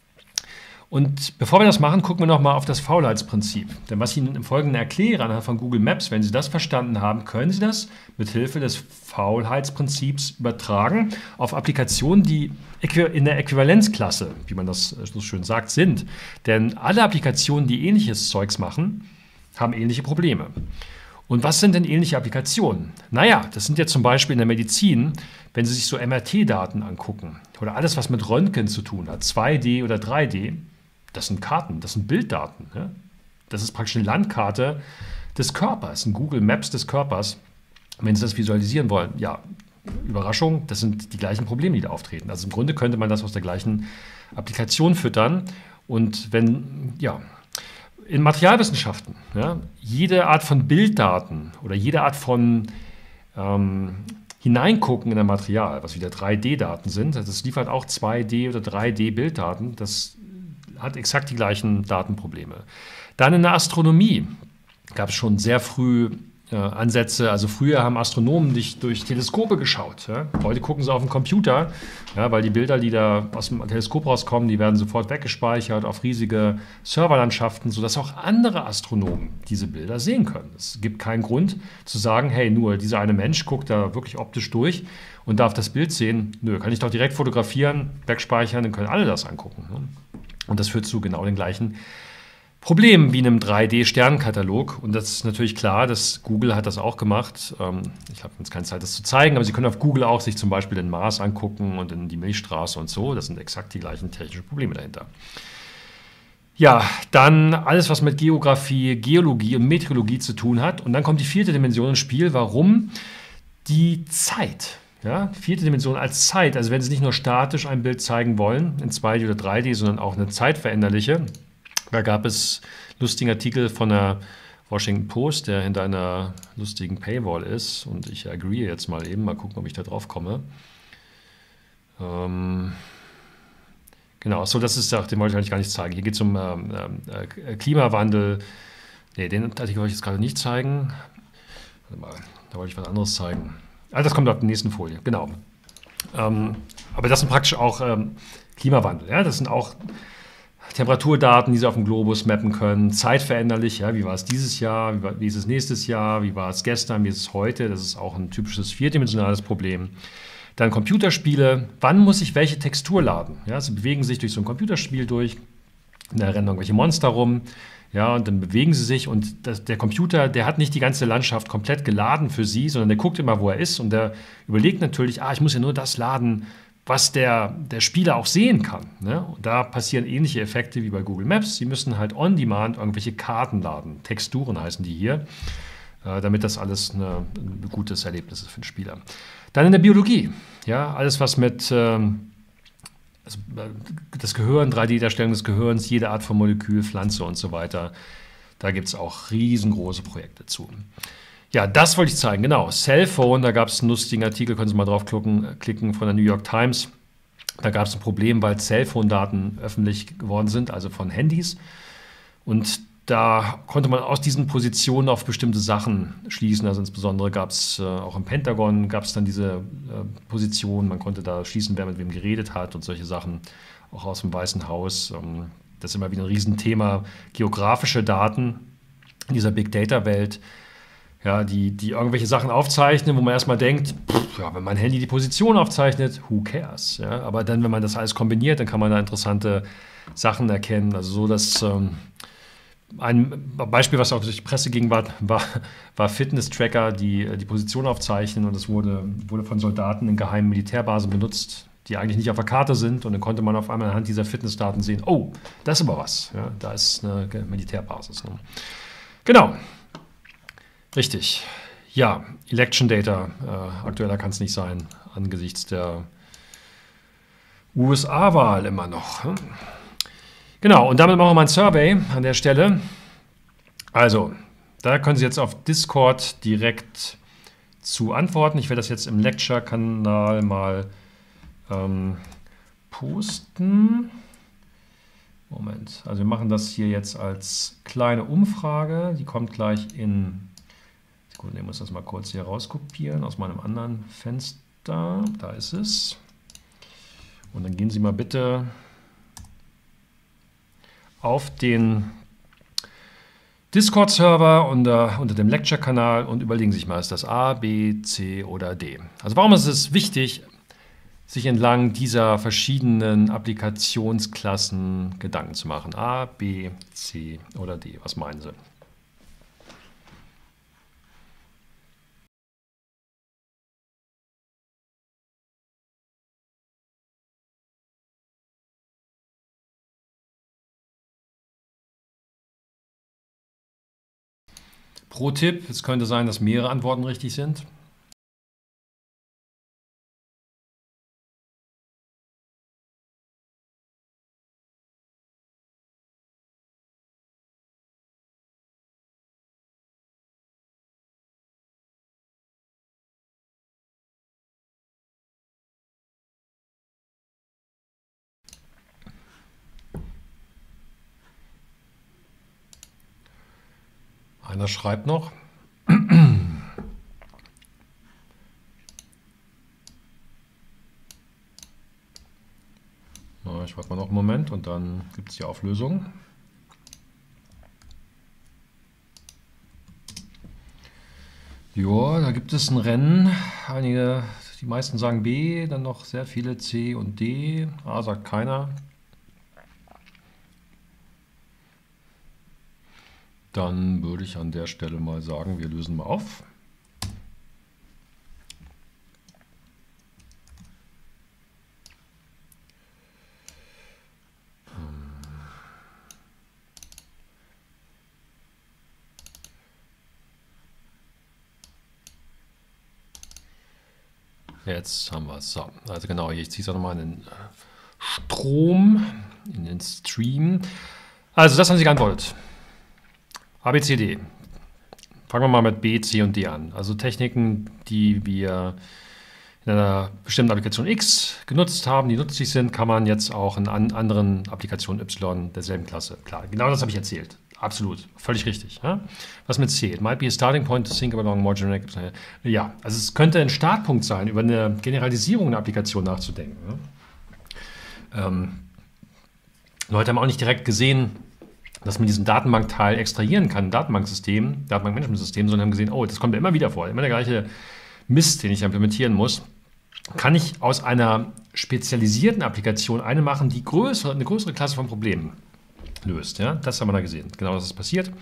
Und bevor wir das machen, gucken wir nochmal auf das Faulheitsprinzip. Denn was ich Ihnen im Folgenden erkläre anhand von Google Maps, wenn Sie das verstanden haben, können Sie das mit Hilfe des Faulheitsprinzips übertragen auf Applikationen, die in der Äquivalenzklasse, wie man das so schön sagt, sind. Denn alle Applikationen, die ähnliches Zeugs machen, haben ähnliche Probleme. Und was sind denn ähnliche Applikationen? Naja, das sind ja zum Beispiel in der Medizin, wenn Sie sich so MRT-Daten angucken oder alles, was mit Röntgen zu tun hat, 2D oder 3D, das sind Karten, das sind Bilddaten. Ja? Das ist praktisch eine Landkarte des Körpers, ein Google Maps des Körpers. Wenn Sie das visualisieren wollen, ja, Überraschung, das sind die gleichen Probleme, die da auftreten. Also im Grunde könnte man das aus der gleichen Applikation füttern. Und wenn, ja, in Materialwissenschaften, ja, jede Art von Bilddaten oder jede Art von Hineingucken in ein Material, was wieder 3D-Daten sind, das liefert auch 2D- oder 3D-Bilddaten, das hat exakt die gleichen Datenprobleme. Dann in der Astronomie gab es schon sehr früh Ansätze. Also früher haben Astronomen durch Teleskope geschaut. Ja? Heute gucken sie auf den Computer, ja, weil die Bilder, die da aus dem Teleskop rauskommen, die werden sofort weggespeichert auf riesige Serverlandschaften, sodass auch andere Astronomen diese Bilder sehen können. Es gibt keinen Grund zu sagen, hey, nur dieser eine Mensch guckt da wirklich optisch durch und darf das Bild sehen. Nö, kann ich doch direkt fotografieren, wegspeichern, dann können alle das angucken. Ne? Und das führt zu genau den gleichen Problem wie in einem 3D-Sternenkatalog. Und das ist natürlich klar, dass Google hat das auch gemacht. Ich habe jetzt keine Zeit, das zu zeigen, aber Sie können auf Google auch sich zum Beispiel den Mars angucken und in die Milchstraße und so. Das sind exakt die gleichen technischen Probleme dahinter. Ja, dann alles, was mit Geografie, Geologie und Meteorologie zu tun hat. Und dann kommt die vierte Dimension ins Spiel. Warum? Die Zeit. Ja, vierte Dimension als Zeit. Also wenn Sie nicht nur statisch ein Bild zeigen wollen, in 2D oder 3D, sondern auch eine zeitveränderliche. Da gab es lustigen Artikel von der Washington Post, der hinter einer lustigen Paywall ist. Und ich agree jetzt mal eben, mal gucken, ob ich da drauf komme. Genau, so das ist, den wollte ich eigentlich gar nicht zeigen. Hier geht es um Klimawandel. Ne, den Artikel wollte ich jetzt gerade nicht zeigen. Warte mal, da wollte ich was anderes zeigen. Ah, das kommt auf der nächsten Folie, genau. Aber das sind praktisch auch Klimawandel. Ja? Das sind auch Temperaturdaten, die Sie auf dem Globus mappen können, zeitveränderlich, ja, wie war es dieses Jahr, wie ist es nächstes Jahr, wie war es gestern, wie ist es heute, das ist auch ein typisches vierdimensionales Problem. Dann Computerspiele, wann muss ich welche Textur laden? Ja, Sie bewegen sich durch so ein Computerspiel durch, da rennen irgendwelche Monster rum, ja, und dann bewegen Sie sich und der Computer, der hat nicht die ganze Landschaft komplett geladen für Sie, sondern der guckt immer, wo er ist und der überlegt natürlich, ich muss ja nur das laden, was der Spieler auch sehen kann. Ne? Und da passieren ähnliche Effekte wie bei Google Maps. Sie müssen halt on demand irgendwelche Karten laden. Texturen heißen die hier, damit das alles ein gutes Erlebnis ist für den Spieler. Dann in der Biologie. Ja, alles, was mit das Gehirn, 3D-Darstellung des Gehirns, jede Art von Molekül, Pflanze und so weiter. Da gibt es auch riesengroße Projekte zu. Ja, das wollte ich zeigen, genau. Cellphone, da gab es einen lustigen Artikel, können Sie mal drauf klicken, von der New York Times. Da gab es ein Problem, weil Cellphone-Daten öffentlich geworden sind, also von Handys. Und da konnte man aus diesen Positionen auf bestimmte Sachen schließen. Also insbesondere gab es auch im Pentagon, gab es dann diese Position. Man konnte da schließen, wer mit wem geredet hat und solche Sachen, auch aus dem Weißen Haus. Das ist immer wieder ein Riesenthema. Geografische Daten in dieser Big-Data-Welt, ja, die irgendwelche Sachen aufzeichnen, wo man erstmal denkt, ja, wenn mein Handy die Position aufzeichnet, who cares? Ja, aber dann, wenn man das alles kombiniert, dann kann man da interessante Sachen erkennen. Also so, dass ein Beispiel, was auch durch die Presse ging, war Fitness-Tracker, die Position aufzeichnen und das wurde von Soldaten in geheimen Militärbasen benutzt, die eigentlich nicht auf der Karte sind und dann konnte man auf einmal anhand dieser Fitnessdaten sehen, oh, das ist aber was, ja, da ist eine Militärbasis. Ne? Genau, richtig. Ja, Election Data, aktueller kann es nicht sein, angesichts der USA-Wahl immer noch. Genau, und damit machen wir mal ein Survey an der Stelle. Also, da können Sie jetzt auf Discord direkt zu antworten. Ich werde das jetzt im Lecture-Kanal mal posten. Moment, also wir machen das hier jetzt als kleine Umfrage. Die kommt gleich in... Sekunde, ich muss das mal kurz hier rauskopieren aus meinem anderen Fenster. Da ist es. Und dann gehen Sie mal bitte auf den Discord-Server unter dem Lecture-Kanal und überlegen Sie sich mal, ist das A, B, C oder D? Also warum ist es wichtig, sich entlang dieser verschiedenen Applikationsklassen Gedanken zu machen? A, B, C oder D? Was meinen Sie? Pro-Tipp, es könnte sein, dass mehrere Antworten richtig sind. Einer schreibt noch. Na, ich warte mal noch einen Moment und dann gibt es die Auflösung. Ja, da gibt es ein Rennen. Die meisten sagen B, dann noch sehr viele C und D. A sagt keiner. Dann würde ich an der Stelle mal sagen, wir lösen mal auf. Jetzt haben wir es. So, also genau, ich ziehe es auch nochmal in den Strom, in den Stream. Also das haben Sie geantwortet. A, B, C, D. Fangen wir mal mit B, C und D an. Also Techniken, die wir in einer bestimmten Applikation X genutzt haben, die nützlich sind, kann man jetzt auch in anderen Applikationen Y derselben Klasse. Klar, genau das habe ich erzählt. Absolut, völlig richtig. Ja? Was mit C? It might be a starting point to think about more generic. Ja, also es könnte ein Startpunkt sein, über eine Generalisierung einer Applikation nachzudenken. Ja? Leute haben auch nicht direkt gesehen, dass man diesen Datenbankteil extrahieren kann, Datenbankmanagementsystem, sondern haben gesehen, oh, das kommt ja immer wieder vor, immer der gleiche Mist, den ich implementieren muss. Kann ich aus einer spezialisierten Applikation eine machen, die eine größere Klasse von Problemen löst. Ja? Das haben wir da gesehen. Genau das ist passiert.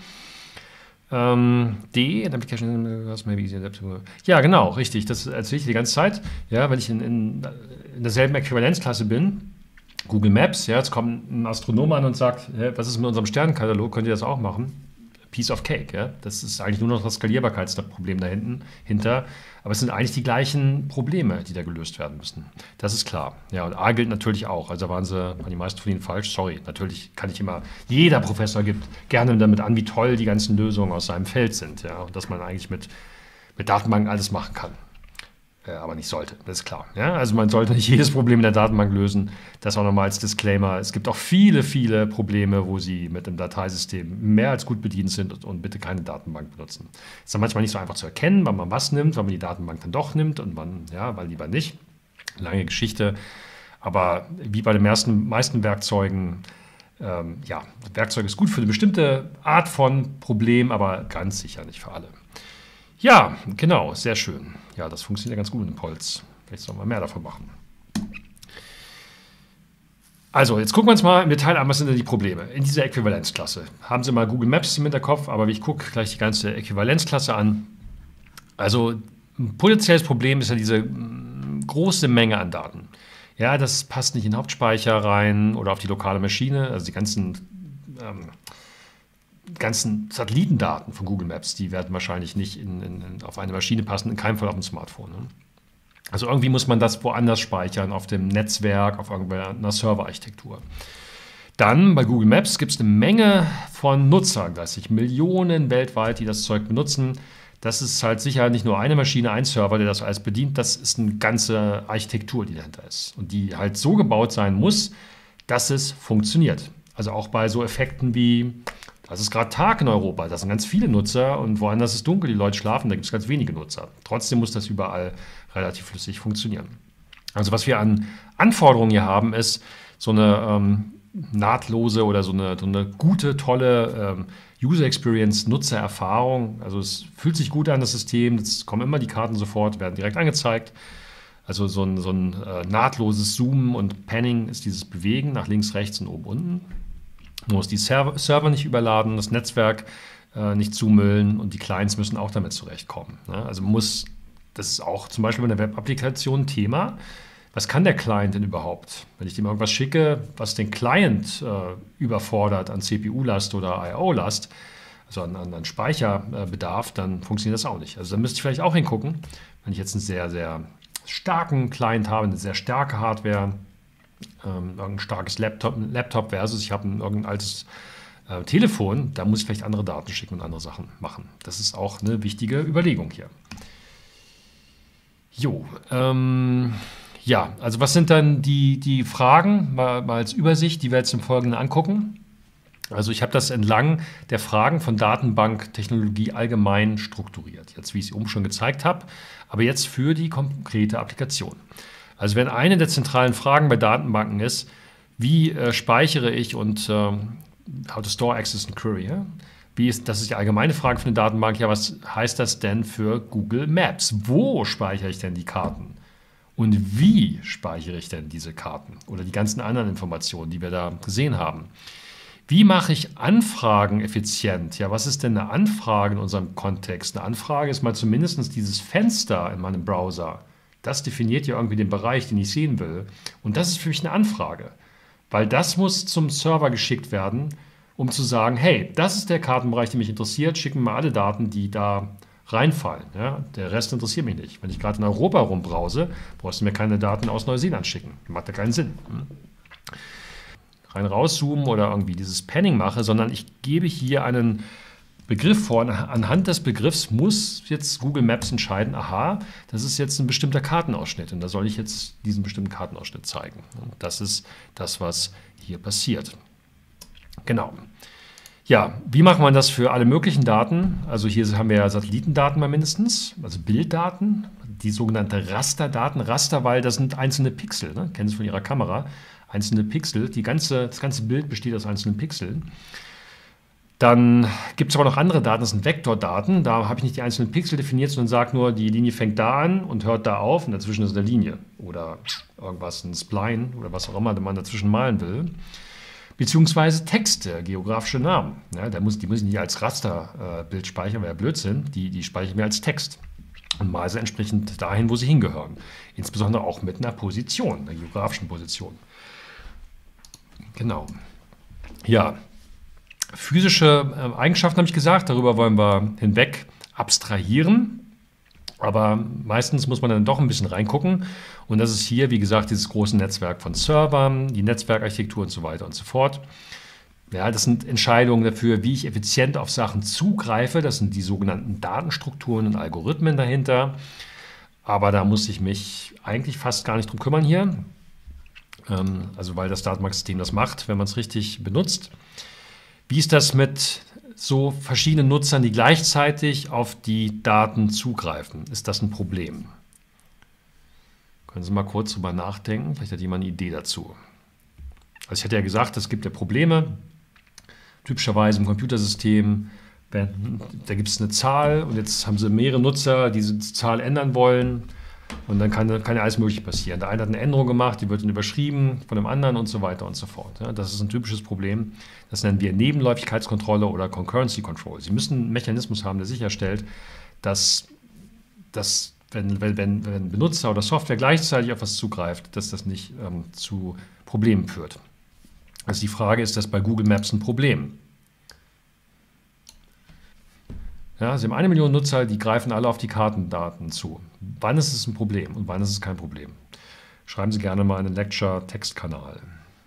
D, Application, ja, genau, richtig. Das erzähle ich die ganze Zeit. Ja, wenn ich in derselben Äquivalenzklasse bin, Google Maps, ja, jetzt kommt ein Astronom an und sagt, was ist mit unserem Sternenkatalog, könnt ihr das auch machen? Piece of Cake, ja. Das ist eigentlich nur noch das Skalierbarkeitsproblem dahinter. Aber es sind eigentlich die gleichen Probleme, die da gelöst werden müssen. Das ist klar. Ja, und A gilt natürlich auch. Also waren die meisten von Ihnen falsch. Sorry, natürlich kann ich immer, jeder Professor gibt gerne damit an, wie toll die ganzen Lösungen aus seinem Feld sind. Ja, und dass man eigentlich mit Datenbanken alles machen kann. Aber nicht sollte, das ist klar. Ja? Also man sollte nicht jedes Problem in der Datenbank lösen. Das auch nochmal als Disclaimer. Es gibt auch viele, viele Probleme, wo Sie mit dem Dateisystem mehr als gut bedient sind und bitte keine Datenbank benutzen. Ist dann manchmal nicht so einfach zu erkennen, wann man was nimmt, wann man die Datenbank dann doch nimmt und wann lieber nicht. Lange Geschichte. Aber wie bei den meisten Werkzeugen, Werkzeug ist gut für eine bestimmte Art von Problem, aber ganz sicher nicht für alle. Ja, genau, sehr schön. Ja, das funktioniert ja ganz gut mit dem Polz. Vielleicht sollen wir mehr davon machen. Also, jetzt gucken wir uns mal im Detail an, was sind denn die Probleme in dieser Äquivalenzklasse. Haben Sie mal Google Maps im Hinterkopf, aber ich gucke gleich die ganze Äquivalenzklasse an. Also, ein potenzielles Problem ist ja diese große Menge an Daten. Ja, das passt nicht in den Hauptspeicher rein oder auf die lokale Maschine. Also die ganzen ganzen Satellitendaten von Google Maps, die werden wahrscheinlich nicht auf eine Maschine passen, in keinem Fall auf ein Smartphone. Ne? Also irgendwie muss man das woanders speichern, auf dem Netzwerk, auf irgendeiner Serverarchitektur. Dann bei Google Maps gibt es eine Menge von Nutzern, das sind Millionen weltweit, die das Zeug benutzen. Das ist halt sicher nicht nur eine Maschine, ein Server, der das alles bedient, das ist eine ganze Architektur, die dahinter ist. Und die halt so gebaut sein muss, dass es funktioniert. Also auch bei so Effekten wie, das ist gerade Tag in Europa, das sind ganz viele Nutzer und woanders ist es dunkel, die Leute schlafen, da gibt es ganz wenige Nutzer. Trotzdem muss das überall relativ flüssig funktionieren. Also was wir an Anforderungen hier haben, ist so eine nahtlose oder so eine gute, tolle User Experience, Nutzererfahrung. Also es fühlt sich gut an, das System, es kommen immer die Karten sofort, werden direkt angezeigt. Also so ein nahtloses Zoomen und Panning ist dieses Bewegen nach links, rechts und oben, unten. Man muss die Server nicht überladen, das Netzwerk nicht zumüllen und die Clients müssen auch damit zurechtkommen. Ne? Also das ist auch zum Beispiel bei einer Web-Applikation ein Thema. Was kann der Client denn überhaupt? Wenn ich dem irgendwas schicke, was den Client überfordert an CPU-Last oder I/O-Last, also an Speicherbedarf, dann funktioniert das auch nicht. Also da müsste ich vielleicht auch hingucken, wenn ich jetzt einen sehr, sehr starken Client habe, eine sehr starke Hardware, irgendein starkes Laptop versus ich habe irgendein altes Telefon, da muss ich vielleicht andere Daten schicken und andere Sachen machen. Das ist auch eine wichtige Überlegung hier. Jo, ja, also was sind dann die Fragen, mal als Übersicht, die wir jetzt im Folgenden angucken. Also ich habe das entlang der Fragen von Datenbanktechnologie allgemein strukturiert, jetzt wie ich es oben schon gezeigt habe, aber jetzt für die konkrete Applikation. Also wenn eine der zentralen Fragen bei Datenbanken ist, wie speichere ich und how to store, access and query, ja? Das ist die allgemeine Frage für eine Datenbank, ja, was heißt das denn für Google Maps? Wo speichere ich denn die Karten? Und wie speichere ich denn diese Karten oder die ganzen anderen Informationen, die wir da gesehen haben? Wie mache ich Anfragen effizient? Ja, was ist denn eine Anfrage in unserem Kontext? Eine Anfrage ist mal zumindest dieses Fenster in meinem Browser. Das definiert ja irgendwie den Bereich, den ich sehen will. Und das ist für mich eine Anfrage, weil das muss zum Server geschickt werden, um zu sagen, hey, das ist der Kartenbereich, der mich interessiert, schick mir mal alle Daten, die da reinfallen. Ja? Der Rest interessiert mich nicht. Wenn ich gerade in Europa rumbrause, brauchst du mir keine Daten aus Neuseeland schicken. Macht ja keinen Sinn. Rein rauszoomen oder irgendwie dieses Panning mache, sondern ich gebe hier einen Begriff vor. Anhand des Begriffs muss jetzt Google Maps entscheiden, aha, das ist jetzt ein bestimmter Kartenausschnitt und da soll ich jetzt diesen bestimmten Kartenausschnitt zeigen. Und das ist das, was hier passiert. Genau. Ja, wie macht man das für alle möglichen Daten? Also hier haben wir ja Satellitendaten mal mindestens, also Bilddaten, die sogenannte Rasterdaten. Raster, weil das sind einzelne Pixel, ne? Kennen Sie von Ihrer Kamera, einzelne Pixel. Das ganze Bild besteht aus einzelnen Pixeln. Dann gibt es aber noch andere Daten, das sind Vektordaten. Da habe ich nicht die einzelnen Pixel definiert, sondern sage nur, die Linie fängt da an und hört da auf und dazwischen ist eine Linie oder irgendwas, ein Spline oder was auch immer man dazwischen malen will. Beziehungsweise Texte, geografische Namen. Ja, die muss ich nicht als Rasterbild speichern, wäre Blödsinn. Die speichere ich mir als Text und mal sie entsprechend dahin, wo sie hingehören. Insbesondere auch mit einer Position, einer geografischen Position. Genau. Ja, physische Eigenschaften habe ich gesagt, darüber wollen wir hinweg abstrahieren. Aber meistens muss man dann doch ein bisschen reingucken. Und das ist hier, wie gesagt, dieses große Netzwerk von Servern, die Netzwerkarchitektur und so weiter und so fort. Ja, das sind Entscheidungen dafür, wie ich effizient auf Sachen zugreife. Das sind die sogenannten Datenstrukturen und Algorithmen dahinter. Aber da muss ich mich eigentlich fast gar nicht drum kümmern hier. Also weil das Datenbanksystem das macht, wenn man es richtig benutzt. Wie ist das mit so verschiedenen Nutzern, die gleichzeitig auf die Daten zugreifen? Ist das ein Problem? Können Sie mal kurz drüber nachdenken? Vielleicht hat jemand eine Idee dazu. Also ich hatte ja gesagt, es gibt ja Probleme. Typischerweise im Computersystem, da gibt es eine Zahl und jetzt haben Sie mehrere Nutzer, die diese Zahl ändern wollen. Und dann kann ja alles Mögliche passieren. Der eine hat eine Änderung gemacht, die wird dann überschrieben von dem anderen und so weiter und so fort. Ja, das ist ein typisches Problem. Das nennen wir Nebenläufigkeitskontrolle oder Concurrency Control. Sie müssen einen Mechanismus haben, der sicherstellt, dass wenn Benutzer oder Software gleichzeitig auf etwas zugreift, dass das nicht zu Problemen führt. Also die Frage, ist das bei Google Maps ein Problem? Ja, Sie haben 1 Million Nutzer, die greifen alle auf die Kartendaten zu. Wann ist es ein Problem und wann ist es kein Problem? Schreiben Sie gerne mal in den Lecture-Textkanal.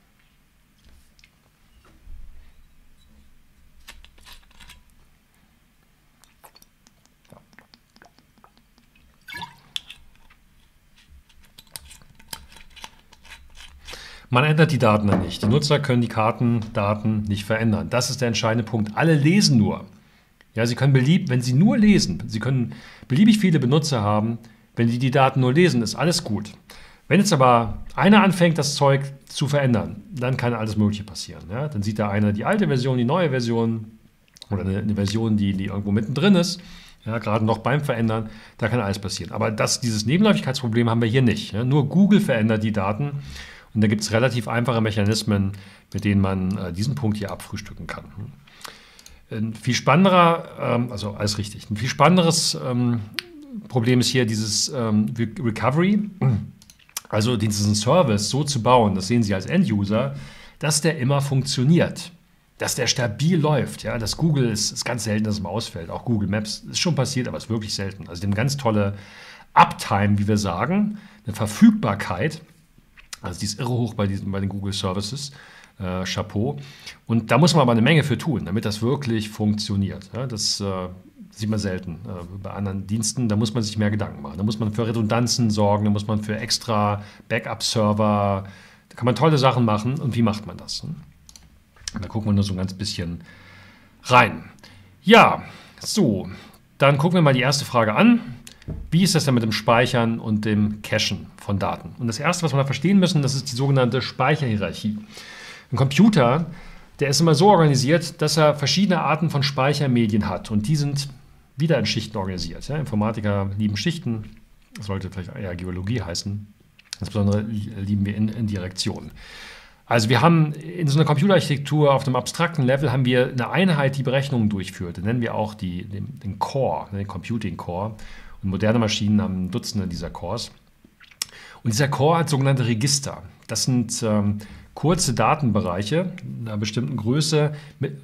Man ändert die Daten dann nicht. Die Nutzer können die Kartendaten nicht verändern. Das ist der entscheidende Punkt. Alle lesen nur. Ja, Sie können wenn Sie nur lesen, Sie können beliebig viele Benutzer haben, wenn die Daten nur lesen, ist alles gut. Wenn jetzt aber einer anfängt, das Zeug zu verändern, dann kann alles Mögliche passieren. Ja? Dann sieht der eine die alte Version, die neue Version oder eine Version, die irgendwo mittendrin ist. Ja, gerade noch beim Verändern, da kann alles passieren. Aber dieses Nebenläufigkeitsproblem haben wir hier nicht. Ja? Nur Google verändert die Daten. Und da gibt es relativ einfache Mechanismen, mit denen man diesen Punkt hier abfrühstücken kann. Ein viel spannenderer, also alles richtig, ein viel spannenderes Problem ist hier dieses Recovery, also diesen Service so zu bauen, das sehen Sie als End-User, dass der immer funktioniert, dass der stabil läuft. Ja? Das Google ist ganz selten, dass es mal ausfällt. Auch Google Maps ist schon passiert, aber ist wirklich selten. Also die haben ganz tolle Uptime, wie wir sagen, eine Verfügbarkeit. Also die ist irre hoch bei den Google Services. Chapeau. Und da muss man aber eine Menge für tun, damit das wirklich funktioniert. Ja, das sieht man selten bei anderen Diensten. Da muss man sich mehr Gedanken machen. Da muss man für Redundanzen sorgen, da muss man für extra Backup-Server. Da kann man tolle Sachen machen. Und wie macht man das? Da gucken wir nur so ein ganz bisschen rein. Ja, so. Dann gucken wir mal die erste Frage an. Wie ist das denn mit dem Speichern und dem Cachen von Daten? Und das Erste, was wir da verstehen müssen, das ist die sogenannte Speicherhierarchie. Ein Computer, der ist immer so organisiert, dass er verschiedene Arten von Speichermedien hat. Und die sind wieder in Schichten organisiert. Ja, Informatiker lieben Schichten. Das sollte vielleicht eher Geologie heißen. Insbesondere lieben wir Indirektion. Also wir haben in so einer Computerarchitektur auf einem abstrakten Level haben wir eine Einheit, die Berechnungen durchführt. Den nennen wir auch den Core, den Computing Core. Und moderne Maschinen haben Dutzende dieser Cores. Und dieser Core hat sogenannte Register. Das sind kurze Datenbereiche einer bestimmten Größe,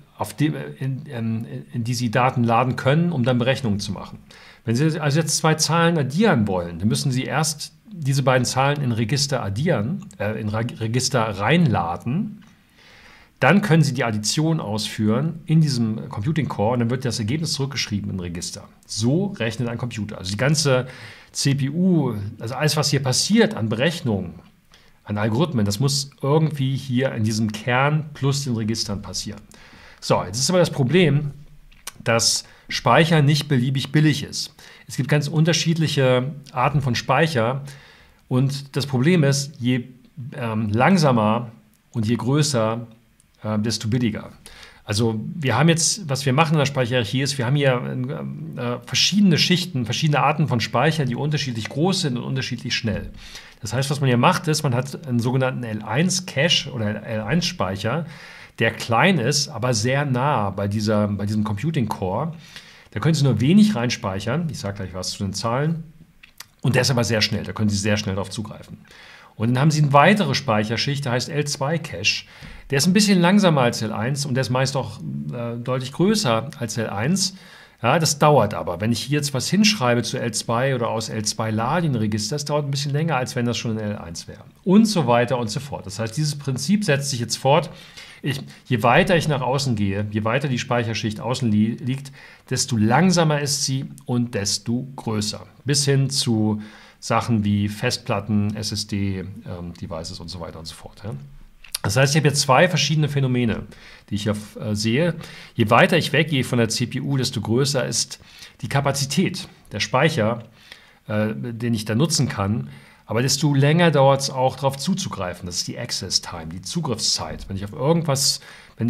in die Sie Daten laden können, um dann Berechnungen zu machen. Wenn Sie also jetzt zwei Zahlen addieren wollen, dann müssen Sie erst diese beiden Zahlen in Register Register reinladen. Dann können Sie die Addition ausführen in diesem Computing Core und dann wird das Ergebnis zurückgeschrieben in Register. So rechnet ein Computer. Also die ganze CPU, also alles, was hier passiert an Berechnungen, an Algorithmen, das muss irgendwie hier in diesem Kern plus den Registern passieren. So, jetzt ist aber das Problem, dass Speicher nicht beliebig billig ist. Es gibt ganz unterschiedliche Arten von Speicher und das Problem ist, je langsamer und je größer, desto billiger. Also wir haben jetzt, was wir machen in der Speicherhierarchie ist, wir haben hier verschiedene Schichten, verschiedene Arten von Speicher, die unterschiedlich groß sind und unterschiedlich schnell. Das heißt, was man hier macht, ist, man hat einen sogenannten L1-Cache oder L1-Speicher, der klein ist, aber sehr nah bei diesem Computing Core. Da können Sie nur wenig reinspeichern. Ich sage gleich was zu den Zahlen. Und der ist aber sehr schnell. Da können Sie sehr schnell darauf zugreifen. Und dann haben Sie eine weitere Speicherschicht, der heißt L2-Cache. Der ist ein bisschen langsamer als L1 und der ist meist auch deutlich größer als L1. Ja, das dauert aber. Wenn ich hier jetzt was hinschreibe zu L2 oder aus L2 lade in Register, das dauert ein bisschen länger, als wenn das schon in L1 wäre. Und so weiter und so fort. Das heißt, dieses Prinzip setzt sich jetzt fort. Je weiter ich nach außen gehe, je weiter die Speicherschicht außen liegt, desto langsamer ist sie und desto größer. Bis hin zu Sachen wie Festplatten, SSD-Devices und so weiter und so fort. Ja. Das heißt, ich habe jetzt zwei verschiedene Phänomene, die ich hier sehe. Je weiter ich weggehe von der CPU, desto größer ist die Kapazität, der Speicher, den ich da nutzen kann. Aber desto länger dauert es auch, darauf zuzugreifen. Das ist die Access Time, die Zugriffszeit. Wenn ich auf irgendwas,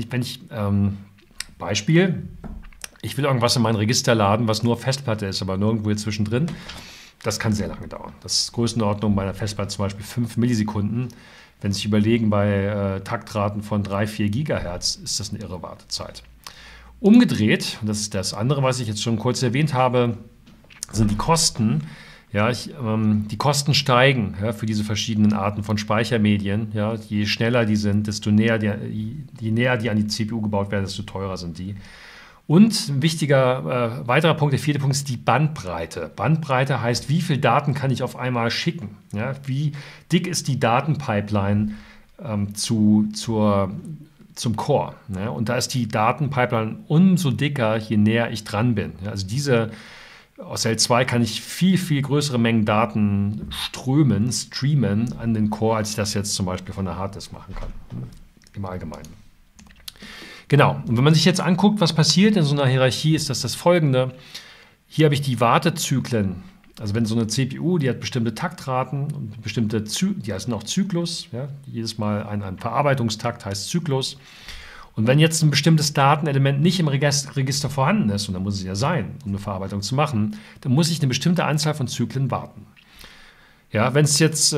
Beispiel, ich will irgendwas in mein Register laden, was nur Festplatte ist, aber nirgendwo hier zwischendrin, das kann sehr lange dauern. Das ist Größenordnung bei einer Festplatte zum Beispiel 5 Millisekunden. Wenn Sie sich überlegen, bei Taktraten von 3-4 Gigahertz ist das eine irre Wartezeit. Umgedreht, und das ist das andere, was ich jetzt schon kurz erwähnt habe, sind die Kosten. Ja, die Kosten steigen für diese verschiedenen Arten von Speichermedien. Ja, je schneller die sind, desto näher je näher die an die CPU gebaut werden, desto teurer sind die. Und ein wichtiger weiterer Punkt, der vierte Punkt, ist die Bandbreite. Bandbreite heißt, wie viel Daten kann ich auf einmal schicken? Ja, wie dick ist die Datenpipeline zum Core? Ja? Und da ist die Datenpipeline umso dicker, je näher ich dran bin. Ja, also aus L2 kann ich viel, viel größere Mengen Daten streamen an den Core, als ich das jetzt zum Beispiel von der Harddisk machen kann, im Allgemeinen. Genau, und wenn man sich jetzt anguckt, was passiert in so einer Hierarchie, ist das Folgende. Hier habe ich die Wartezyklen. Also wenn so eine CPU, die hat bestimmte Taktraten und bestimmte, die heißen auch Zyklus. Ja? Jedes Mal ein Verarbeitungstakt heißt Zyklus. Und wenn jetzt ein bestimmtes Datenelement nicht im Register vorhanden ist, und da muss es ja sein, um eine Verarbeitung zu machen, dann muss ich eine bestimmte Anzahl von Zyklen warten. Ja, wenn es jetzt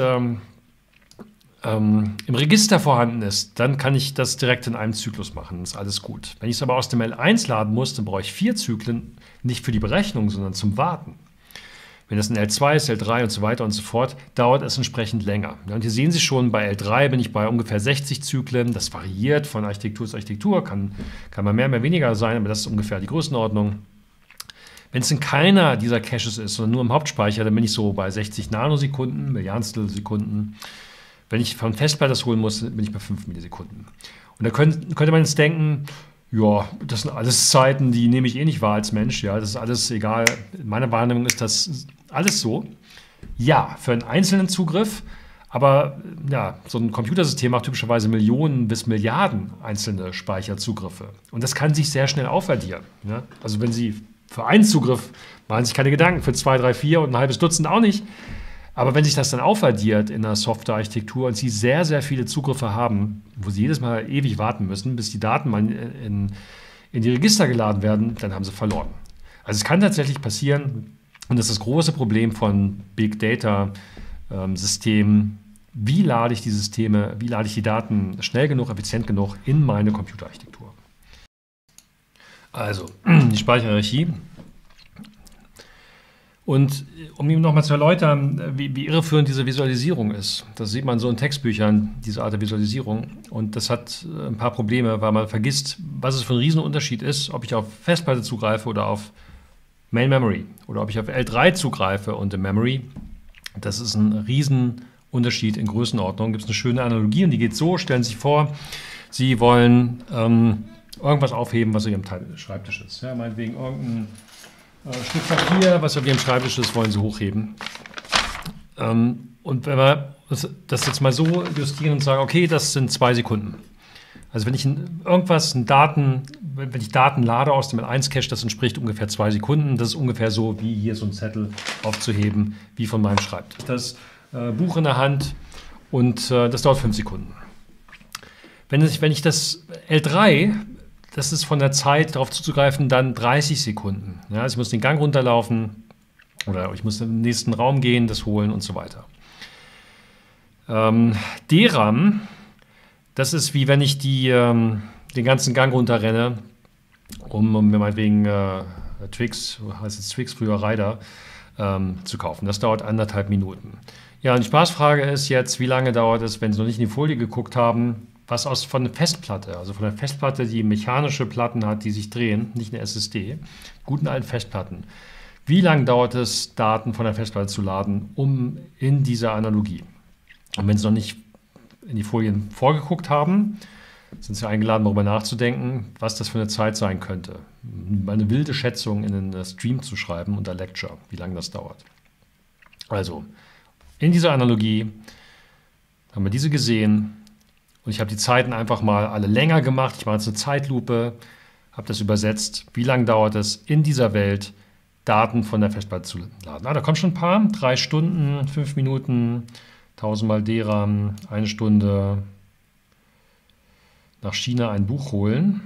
im Register vorhanden ist, dann kann ich das direkt in einem Zyklus machen, dann ist alles gut. Wenn ich es aber aus dem L1 laden muss, dann brauche ich 4 Zyklen, nicht für die Berechnung, sondern zum Warten. Wenn das ein L2 ist, L3 und so weiter und so fort, dauert es entsprechend länger. Ja, und hier sehen Sie schon, bei L3 bin ich bei ungefähr 60 Zyklen. Das variiert von Architektur zu Architektur, kann mal mehr weniger sein, aber das ist ungefähr die Größenordnung. Wenn es in keiner dieser Caches ist, sondern nur im Hauptspeicher, dann bin ich so bei 60 Nanosekunden, Milliardstel Sekunden. Wenn ich von Festplatte das holen muss, bin ich bei 5 Millisekunden. Und da könnte man jetzt denken, ja, das sind alles Zeiten, die nehme ich eh nicht wahr als Mensch. Ja, das ist alles egal. In meiner Wahrnehmung ist das alles so. Ja, für einen einzelnen Zugriff, aber ja, so ein Computersystem macht typischerweise Millionen bis Milliarden einzelne Speicherzugriffe. Und das kann sich sehr schnell aufaddieren. Ja? Also wenn Sie für einen Zugriff machen sich keine Gedanken, für 2, 3, 4 und ein halbes Dutzend auch nicht. Aber wenn sich das dann aufaddiert in der Softwarearchitektur und Sie sehr, sehr viele Zugriffe haben, wo Sie jedes Mal ewig warten müssen, bis die Daten mal in die Register geladen werden, dann haben Sie verloren. Also es kann tatsächlich passieren, und das ist das große Problem von Big Data Systemen, wie lade ich die Daten schnell genug, effizient genug in meine Computerarchitektur. Also, die Speicherhierarchie. Und um Ihnen nochmal zu erläutern, wie irreführend diese Visualisierung ist, das sieht man so in Textbüchern, diese Art der Visualisierung. Und das hat ein paar Probleme, weil man vergisst, was es für ein Riesenunterschied ist, ob ich auf Festplatte zugreife oder auf Main Memory oder ob ich auf L3 zugreife und in Memory. Das ist ein Riesenunterschied in Größenordnung. Gibt es eine schöne Analogie und die geht so: Stellen Sie sich vor, Sie wollen irgendwas aufheben, was auf Ihrem Schreibtisch ist. Ja, meinetwegen irgendein Stück Papier, was auf Ihrem Schreibtisch ist, wollen Sie hochheben. Und wenn wir das jetzt mal so justieren und sagen, okay, das sind 2 Sekunden. Also wenn ich wenn ich Daten lade aus dem L1-Cache, das entspricht ungefähr 2 Sekunden. Das ist ungefähr so, wie hier so ein Zettel aufzuheben, wie von meinem Schreibtisch. Das Buch in der Hand und das dauert 5 Sekunden. Wenn ich das L3, das ist von der Zeit, darauf zuzugreifen, dann 30 Sekunden. Ja, also ich muss den Gang runterlaufen oder ich muss in den nächsten Raum gehen, das holen und so weiter. DRAM, das ist wie wenn ich den ganzen Gang runterrenne, um mir meinetwegen Twix, heißt jetzt Twix, früher Rider, zu kaufen. Das dauert 1,5 Minuten. Ja, und die Spaßfrage ist jetzt, wie lange dauert es, wenn Sie noch nicht in die Folie geguckt haben, was von der Festplatte, also von der Festplatte, die mechanische Platten hat, die sich drehen, nicht eine SSD, guten alten Festplatten. Wie lange dauert es, Daten von der Festplatte zu laden, in dieser Analogie? Und wenn Sie noch nicht in die Folien vorgeguckt haben, sind Sie eingeladen, darüber nachzudenken, was das für eine Zeit sein könnte. Eine wilde Schätzung in einen Stream zu schreiben unter Lecture, wie lange das dauert. Also, in dieser Analogie haben wir diese gesehen. Und ich habe die Zeiten einfach mal alle länger gemacht. Ich mache jetzt eine Zeitlupe, habe das übersetzt. Wie lange dauert es in dieser Welt, Daten von der Festplatte zu laden? Da kommen schon ein paar. 3 Stunden, 5 Minuten, 1000 mal DRAM, 1 Stunde. Nach China ein Buch holen.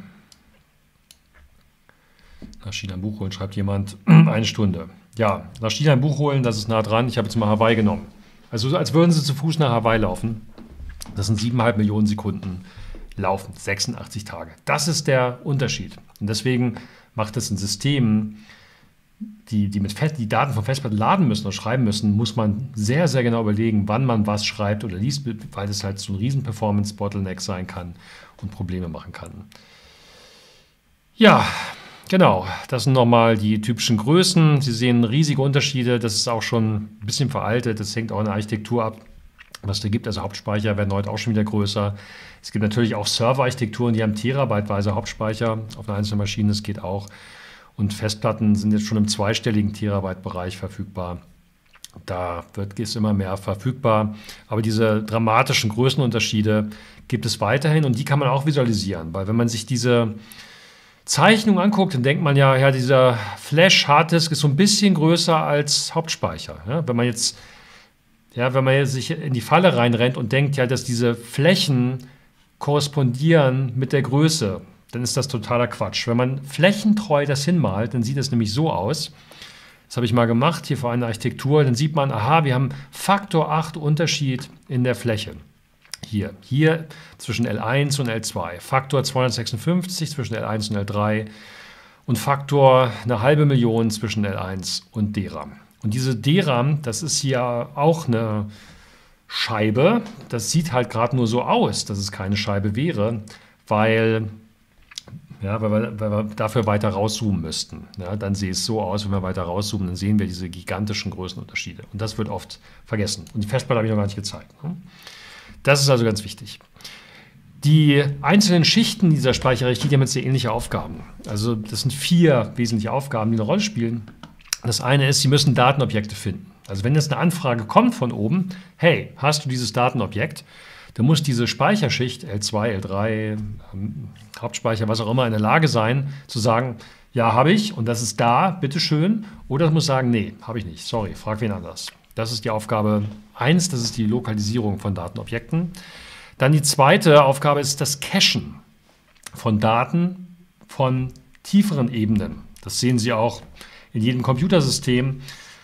Nach China ein Buch holen, schreibt jemand. 1 Stunde. Ja, nach China ein Buch holen, das ist nah dran. Ich habe jetzt mal Hawaii genommen. Also als würden Sie zu Fuß nach Hawaii laufen. Das sind 7,5 Millionen Sekunden laufen, 86 Tage. Das ist der Unterschied. Und deswegen macht es ein System, die Daten von Festplatten laden müssen oder schreiben müssen, muss man sehr, sehr genau überlegen, wann man was schreibt oder liest, weil es halt so ein riesen Performance-Bottleneck sein kann und Probleme machen kann. Ja, Genau, das sind nochmal die typischen Größen. Sie sehen riesige Unterschiede. Das ist auch schon ein bisschen veraltet. Das hängt auch in der Architektur ab, was da gibt. Also Hauptspeicher werden heute auch schon wieder größer. Es gibt natürlich auch Serverarchitekturen, die haben terabyteweise Hauptspeicher auf einer einzelnen Maschine. Das geht auch. Und Festplatten sind jetzt schon im zweistelligen Terabyte-Bereich verfügbar. Da ist immer mehr verfügbar. Aber diese dramatischen Größenunterschiede gibt es weiterhin und die kann man auch visualisieren. Weil wenn man sich diese Zeichnung anguckt, dann denkt man ja, dieser Flash-Harddisk ist so ein bisschen größer als Hauptspeicher. Ja, wenn man jetzt sich in die Falle reinrennt und denkt, ja, dass diese Flächen korrespondieren mit der Größe, dann ist das totaler Quatsch. Wenn man flächentreu das hinmalt, dann sieht es nämlich so aus. Das habe ich mal gemacht hier vor einer Architektur. Dann sieht man, aha, wir haben Faktor 8 Unterschied in der Fläche. Hier zwischen L1 und L2, Faktor 256 zwischen L1 und L3 und Faktor 500.000 zwischen L1 und DRAM. Und diese DRAM, das ist hier auch eine Scheibe. Das sieht halt gerade nur so aus, dass es keine Scheibe wäre, weil wir dafür weiter rauszoomen müssten. Ja, dann sieht es so aus, wenn wir weiter rauszoomen, dann sehen wir diese gigantischen Größenunterschiede. Und das wird oft vergessen. Und die Festplatte habe ich noch gar nicht gezeigt. Das ist also ganz wichtig. Die einzelnen Schichten dieser Speicherregie, die haben jetzt sehr ähnliche Aufgaben. Also das sind 4 wesentliche Aufgaben, die eine Rolle spielen. Das eine ist, Sie müssen Datenobjekte finden. Also wenn jetzt eine Anfrage kommt von oben, hey, hast du dieses Datenobjekt, dann muss diese Speicherschicht, L2, L3, Hauptspeicher, was auch immer, in der Lage sein, zu sagen, ja, habe ich und das ist da, bitteschön. Oder es muss sagen, nee, habe ich nicht, sorry, frag wen anders. Das ist die Aufgabe 1, das ist die Lokalisierung von Datenobjekten. Dann die zweite Aufgabe ist das Cachen von Daten von tieferen Ebenen. Das sehen Sie auch in jedem Computersystem.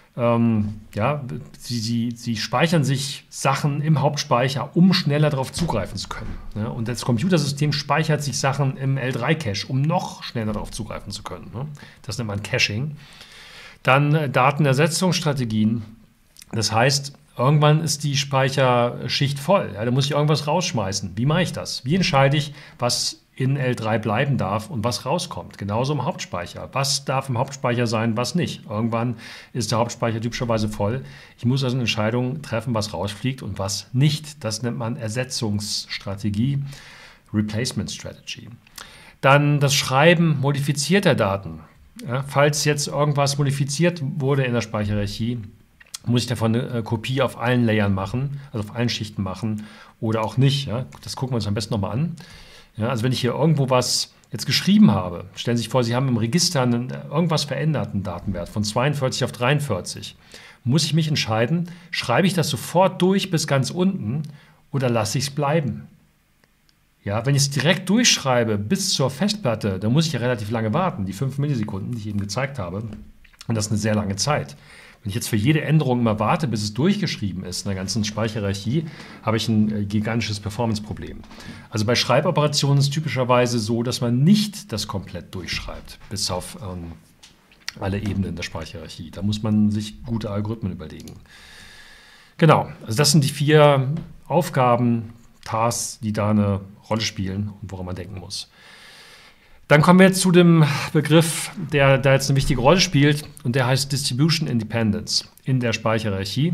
Sie speichern sich Sachen im Hauptspeicher, um schneller darauf zugreifen zu können. Ja, und das Computersystem speichert sich Sachen im L3-Cache, um noch schneller darauf zugreifen zu können. Ne? Das nennt man Caching. Dann Datenersetzungsstrategien. Das heißt, irgendwann ist die Speicherschicht voll. Ja, da muss ich irgendwas rausschmeißen. Wie mache ich das? Wie entscheide ich, was in L3 bleiben darf und was rauskommt? Genauso im Hauptspeicher. Was darf im Hauptspeicher sein, was nicht? Irgendwann ist der Hauptspeicher typischerweise voll. Ich muss also eine Entscheidung treffen, was rausfliegt und was nicht. Das nennt man Ersetzungsstrategie, Replacement Strategy. Dann das Schreiben modifizierter Daten. Ja, falls jetzt irgendwas modifiziert wurde in der Speicherhierarchie, muss ich davon eine Kopie auf allen Layern machen, also auf allen Schichten machen oder auch nicht. Ja? Das gucken wir uns am besten nochmal an. Ja, also wenn ich hier irgendwo was jetzt geschrieben habe, stellen Sie sich vor, Sie haben im Register irgendwas verändert, einen Datenwert von 42 auf 43. Muss ich mich entscheiden, schreibe ich das sofort durch bis ganz unten oder lasse ich es bleiben? Ja, wenn ich es direkt durchschreibe bis zur Festplatte, dann muss ich ja relativ lange warten, die 5 Millisekunden, die ich eben gezeigt habe. Und das ist eine sehr lange Zeit. Wenn ich jetzt für jede Änderung immer warte, bis es durchgeschrieben ist in der ganzen Speicherhierarchie, habe ich ein gigantisches Performance-Problem. Also bei Schreiboperationen ist es typischerweise so, dass man nicht das komplett durchschreibt, bis auf alle Ebenen der Speicherhierarchie. Da muss man sich gute Algorithmen überlegen. Genau, also das sind die 4 Aufgaben, Tasks, die da eine Rolle spielen und woran man denken muss. Dann kommen wir jetzt zu dem Begriff, der da jetzt eine wichtige Rolle spielt und der heißt Distribution Independence in der Speicherhierarchie.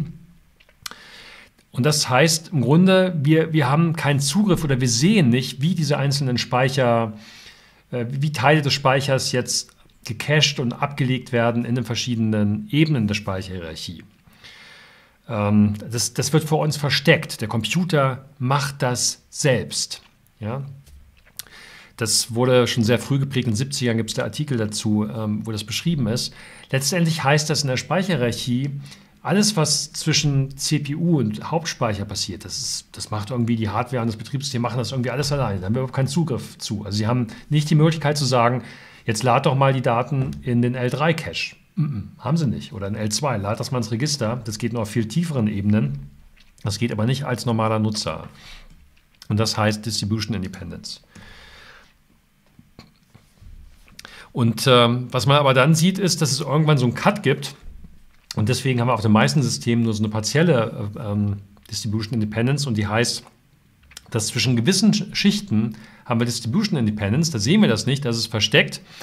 Und das heißt im Grunde, wir haben keinen Zugriff oder wir sehen nicht, wie diese einzelnen Speicher, wie Teile des Speichers jetzt gecached und abgelegt werden in den verschiedenen Ebenen der Speicherhierarchie. Das wird vor uns versteckt. Der Computer macht das selbst. Ja? Das wurde schon sehr früh geprägt. In den 70ern gibt es da Artikel dazu, wo das beschrieben ist. Letztendlich heißt das in der Speicherhierarchie, alles, was zwischen CPU und Hauptspeicher passiert, das macht irgendwie die Hardware und das Betriebssystem, machen das irgendwie alles alleine. Da haben wir überhaupt keinen Zugriff zu. Also sie haben nicht die Möglichkeit zu sagen, jetzt lad doch mal die Daten in den L3-Cache. Haben sie nicht. Oder in L2, lad das mal ins Register. Das geht nur auf viel tieferen Ebenen. Das geht aber nicht als normaler Nutzer. Und das heißt Distribution Independence. Und was man aber dann sieht, ist, dass es irgendwann so einen Cut gibt. Und deswegen haben wir auf den meisten Systemen nur so eine partielle Distribution Independence. Und die heißt, dass zwischen gewissen Schichten haben wir Distribution Independence. Da sehen wir das nicht, das ist versteckt.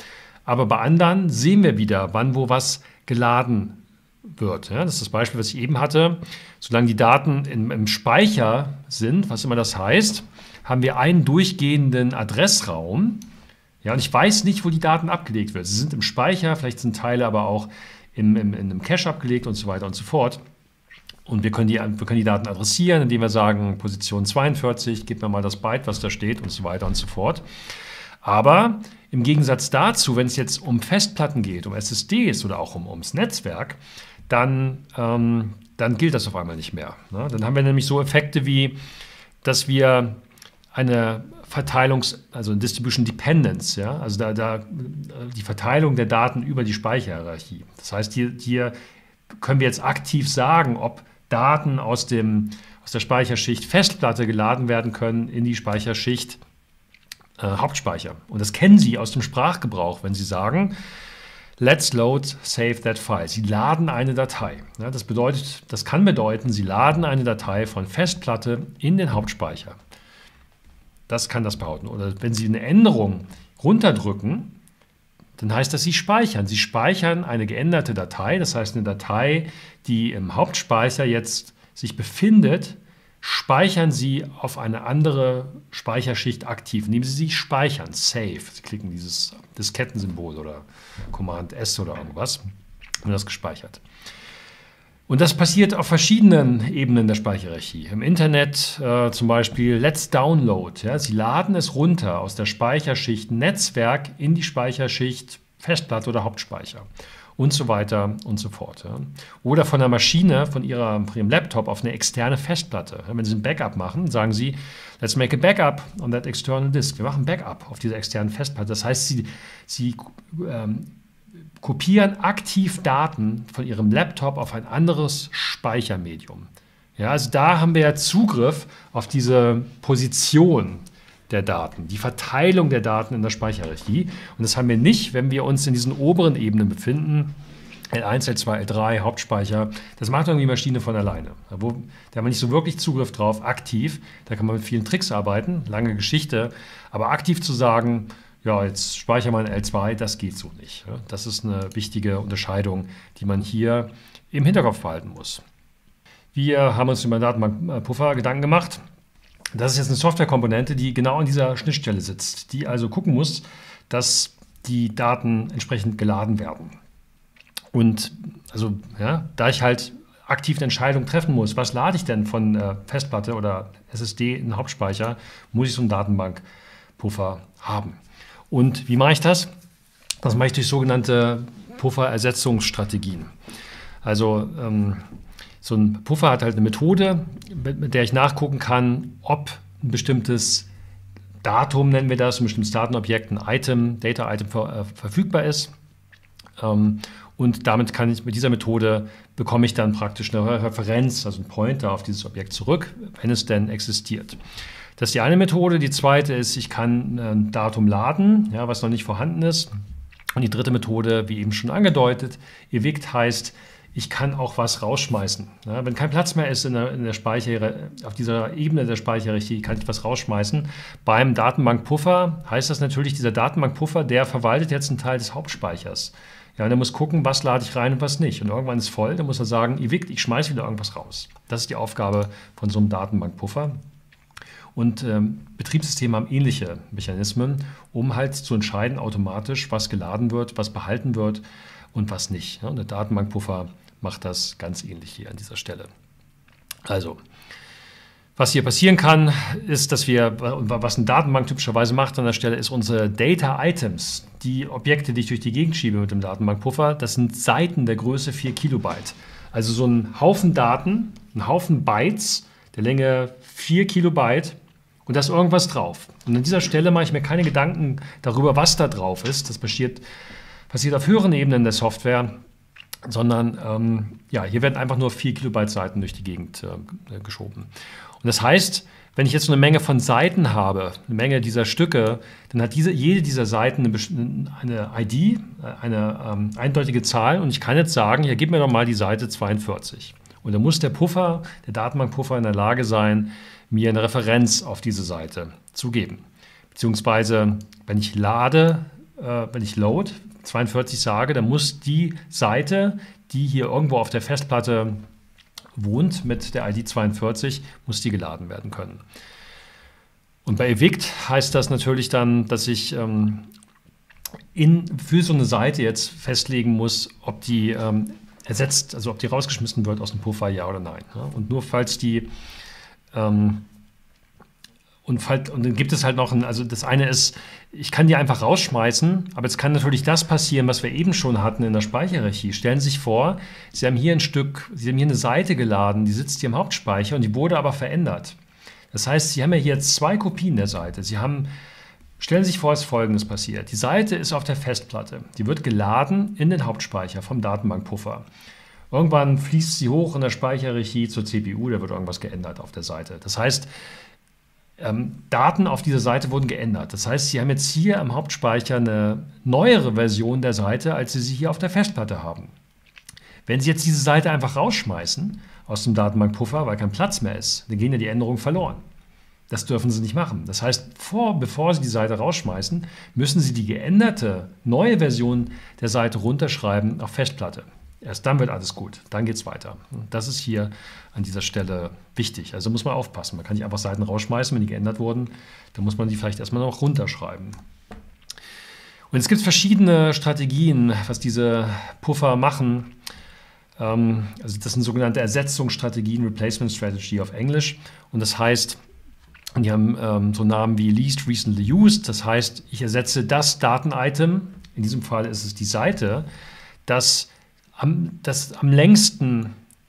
aber bei anderen sehen wir wieder, wann wo was geladen wird. Ja, das ist das Beispiel, was ich eben hatte. Solange die Daten im Speicher sind, was immer das heißt, haben wir einen durchgehenden Adressraum. Ja, und ich weiß nicht, wo die Daten abgelegt werden. Sie sind im Speicher, vielleicht sind Teile aber auch in einem Cache abgelegt und so weiter und so fort. Und wir können die Daten adressieren, indem wir sagen, Position 42, gib mir mal das Byte, was da steht und so weiter und so fort. Aber im Gegensatz dazu, wenn es jetzt um Festplatten geht, um SSDs oder auch ums Netzwerk, dann gilt das auf einmal nicht mehr. Ne? Dann haben wir nämlich so Effekte wie, dass wir eine also eine Distribution Dependence, ja? Also die Verteilung der Daten über die Speicherhierarchie. Das heißt, hier können wir jetzt aktiv sagen, ob Daten aus der Speicherschicht Festplatte geladen werden können in die Speicherschicht Hauptspeicher. Und das kennen Sie aus dem Sprachgebrauch, wenn Sie sagen, let's load, save that file. Sie laden eine Datei. Ja, das kann bedeuten, Sie laden eine Datei von Festplatte in den Hauptspeicher. Das kann das behaupten. Oder wenn Sie eine Änderung runterdrücken, dann heißt das, Sie speichern. Sie speichern eine geänderte Datei, das heißt eine Datei, die im Hauptspeicher jetzt sich befindet, speichern Sie auf eine andere Speicherschicht aktiv, indem Sie sie speichern, Save. Sie klicken dieses Diskettensymbol oder Command S oder irgendwas und das gespeichert. Und das passiert auf verschiedenen Ebenen der Speicherhierarchie. Im Internet zum Beispiel Let's Download. Ja, Sie laden es runter aus der Speicherschicht Netzwerk in die Speicherschicht Festplatte oder Hauptspeicher und so weiter und so fort. Ja. Oder von der Maschine, von Ihrem Laptop auf eine externe Festplatte. Ja, wenn Sie ein Backup machen, sagen Sie, let's make a backup on that external disk. Wir machen Backup auf dieser externen Festplatte. Das heißt, Sie kopieren aktiv Daten von Ihrem Laptop auf ein anderes Speichermedium. Ja, also da haben wir ja Zugriff auf diese Position der Daten, die Verteilung der Daten in der Speicherhierarchie. Und das haben wir nicht, wenn wir uns in diesen oberen Ebenen befinden, L1, L2, L3, Hauptspeicher. Das macht irgendwie die Maschine von alleine. Da haben wir nicht so wirklich Zugriff drauf, aktiv. Da kann man mit vielen Tricks arbeiten, lange Geschichte. Aber aktiv zu sagen, ja, jetzt speichere mal in L2, das geht so nicht. Das ist eine wichtige Unterscheidung, die man hier im Hinterkopf behalten muss. Wir haben uns über Datenbankpuffer Gedanken gemacht. Das ist jetzt eine Softwarekomponente, die genau an dieser Schnittstelle sitzt, die also gucken muss, dass die Daten entsprechend geladen werden. Und also, ja, da ich halt aktiv eine Entscheidung treffen muss, was lade ich denn von Festplatte oder SSD in den Hauptspeicher, muss ich so einen Datenbankpuffer haben. Und wie mache ich das? Das mache ich durch sogenannte Pufferersetzungsstrategien. Also so ein Puffer hat halt eine Methode, mit der ich nachgucken kann, ob ein bestimmtes Datum, nennen wir das, ein bestimmtes Datenobjekt, ein Item, Data-Item verfügbar ist. Und damit mit dieser Methode bekomme ich dann praktisch eine Referenz, also einen Pointer auf dieses Objekt zurück, wenn es denn existiert. Das ist die eine Methode. Die zweite ist, ich kann ein Datum laden, ja, was noch nicht vorhanden ist. Und die dritte Methode, wie eben schon angedeutet, evict heißt, ich kann auch was rausschmeißen. Ja, wenn kein Platz mehr ist in der auf dieser Ebene der Speicherhierarchie, kann ich was rausschmeißen. Beim Datenbankpuffer heißt das natürlich, dieser Datenbankpuffer, der verwaltet jetzt einen Teil des Hauptspeichers. Ja, und er muss gucken, was lade ich rein und was nicht. Und irgendwann ist voll, dann muss er sagen, evict, ich schmeiße wieder irgendwas raus. Das ist die Aufgabe von so einem Datenbankpuffer. Und Betriebssysteme haben ähnliche Mechanismen, um halt zu entscheiden automatisch, was geladen wird, was behalten wird und was nicht. Ja, und der Datenbankpuffer macht das ganz ähnlich hier an dieser Stelle. Also, was hier passieren kann, ist, dass was eine Datenbank typischerweise macht an der Stelle, ist unsere Data Items, die Objekte, die ich durch die Gegend schiebe mit dem Datenbankpuffer, das sind Seiten der Größe 4 Kilobyte. Also so ein Haufen Daten, ein Haufen Bytes der Länge 4 Kilobyte und da ist irgendwas drauf. Und an dieser Stelle mache ich mir keine Gedanken darüber, was da drauf ist. Das passiert auf höheren Ebenen der Software, sondern ja, hier werden einfach nur 4 Kilobyte Seiten durch die Gegend geschoben. Und das heißt, wenn ich jetzt so eine Menge von Seiten habe, eine Menge dieser Stücke, dann hat jede dieser Seiten eine ID, eine eindeutige Zahl und ich kann jetzt sagen, ja, gib mir doch mal die Seite 42. Und dann muss der Datenbankpuffer in der Lage sein, mir eine Referenz auf diese Seite zu geben. Beziehungsweise, wenn ich load, 42 sage, dann muss die Seite, die hier irgendwo auf der Festplatte wohnt mit der ID 42, muss die geladen werden können. Und bei evict heißt das natürlich dann, dass ich für so eine Seite jetzt festlegen muss, ob die ersetzt, also ob die rausgeschmissen wird aus dem Puffer, ja oder nein. Und nur falls die und dann gibt es halt noch also das eine ist, ich kann die einfach rausschmeißen, aber jetzt kann natürlich das passieren, was wir eben schon hatten in der Speicherhierarchie. Stellen Sie sich vor, Sie haben hier Sie haben hier eine Seite geladen, die sitzt hier im Hauptspeicher und die wurde aber verändert. Das heißt, Sie haben ja hier jetzt 2 Kopien der Seite. Stellen Sie sich vor, es ist Folgendes passiert. Die Seite ist auf der Festplatte. Die wird geladen in den Hauptspeicher vom Datenbankpuffer. Irgendwann fließt sie hoch in der Speicherhierarchie zur CPU, da wird irgendwas geändert auf der Seite. Das heißt, Daten auf dieser Seite wurden geändert. Das heißt, Sie haben jetzt hier im Hauptspeicher eine neuere Version der Seite, als Sie hier auf der Festplatte haben. Wenn Sie jetzt diese Seite einfach rausschmeißen aus dem Datenbankpuffer, weil kein Platz mehr ist, dann gehen ja die Änderungen verloren. Das dürfen Sie nicht machen. Das heißt, bevor Sie die Seite rausschmeißen, müssen Sie die geänderte, neue Version der Seite runterschreiben auf Festplatte. Erst dann wird alles gut, dann geht es weiter. Das ist hier an dieser Stelle wichtig. Also muss man aufpassen. Man kann nicht einfach Seiten rausschmeißen, wenn die geändert wurden. Dann muss man die vielleicht erstmal noch runterschreiben. Und es gibt verschiedene Strategien, was diese Puffer machen. Also das sind sogenannte Ersetzungsstrategien, Replacement Strategy auf Englisch. Und das heißt, die haben so Namen wie Least Recently Used. Das heißt, ich ersetze das Datenitem, in diesem Fall ist es die Seite, das am längsten,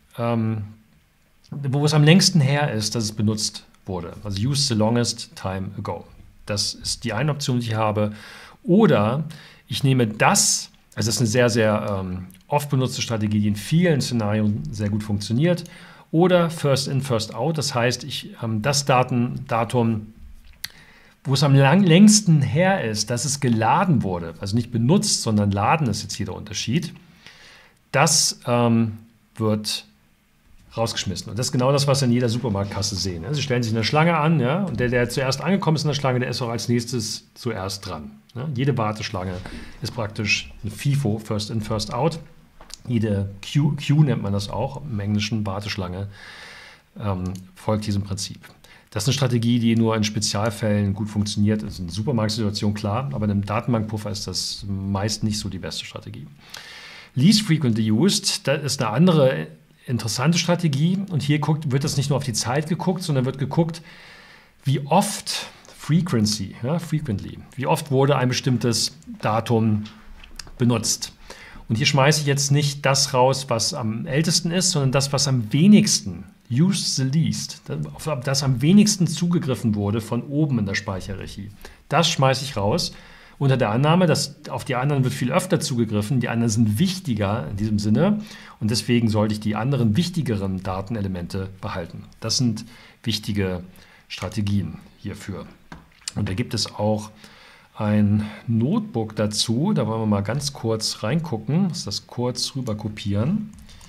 wo es am längsten her ist, dass es benutzt wurde. Also used the longest time ago. Das ist die eine Option, die ich habe. Oder ich nehme das, also das ist eine sehr, sehr oft benutzte Strategie, die in vielen Szenarien sehr gut funktioniert. Oder First in, First out. Das heißt, das Datum, wo es am längsten her ist, dass es geladen wurde, also nicht benutzt, sondern laden ist jetzt hier der Unterschied, das wird rausgeschmissen. Und das ist genau das, was Sie in jeder Supermarktkasse sehen. Sie stellen sich eine Schlange an, ja, und der zuerst angekommen ist in der Schlange, der ist auch als nächstes zuerst dran. Ja. Jede Warteschlange ist praktisch eine FIFO, First in, First out. Jede Queue nennt man das auch, im Englischen Warteschlange, folgt diesem Prinzip. Das ist eine Strategie, die nur in Spezialfällen gut funktioniert. Das ist in der Supermarktsituation klar, aber in einem Datenbankpuffer ist das meist nicht so die beste Strategie. Least frequently used, das ist eine andere interessante Strategie. Und hier wird das nicht nur auf die Zeit geguckt, sondern wird geguckt, wie oft, frequently, wie oft wurde ein bestimmtes Datum benutzt. Und hier schmeiße ich jetzt nicht das raus, was am ältesten ist, sondern das, was am wenigsten, used the least, auf das am wenigsten zugegriffen wurde von oben in der Speicherhierarchie. Das schmeiße ich raus. Unter der Annahme, dass auf die anderen wird viel öfter zugegriffen, die anderen sind wichtiger in diesem Sinne und deswegen sollte ich die anderen wichtigeren Datenelemente behalten. Das sind wichtige Strategien hierfür. Und da gibt es auch ein Notebook dazu, da wollen wir mal ganz kurz reingucken, das kurz rüber kopieren.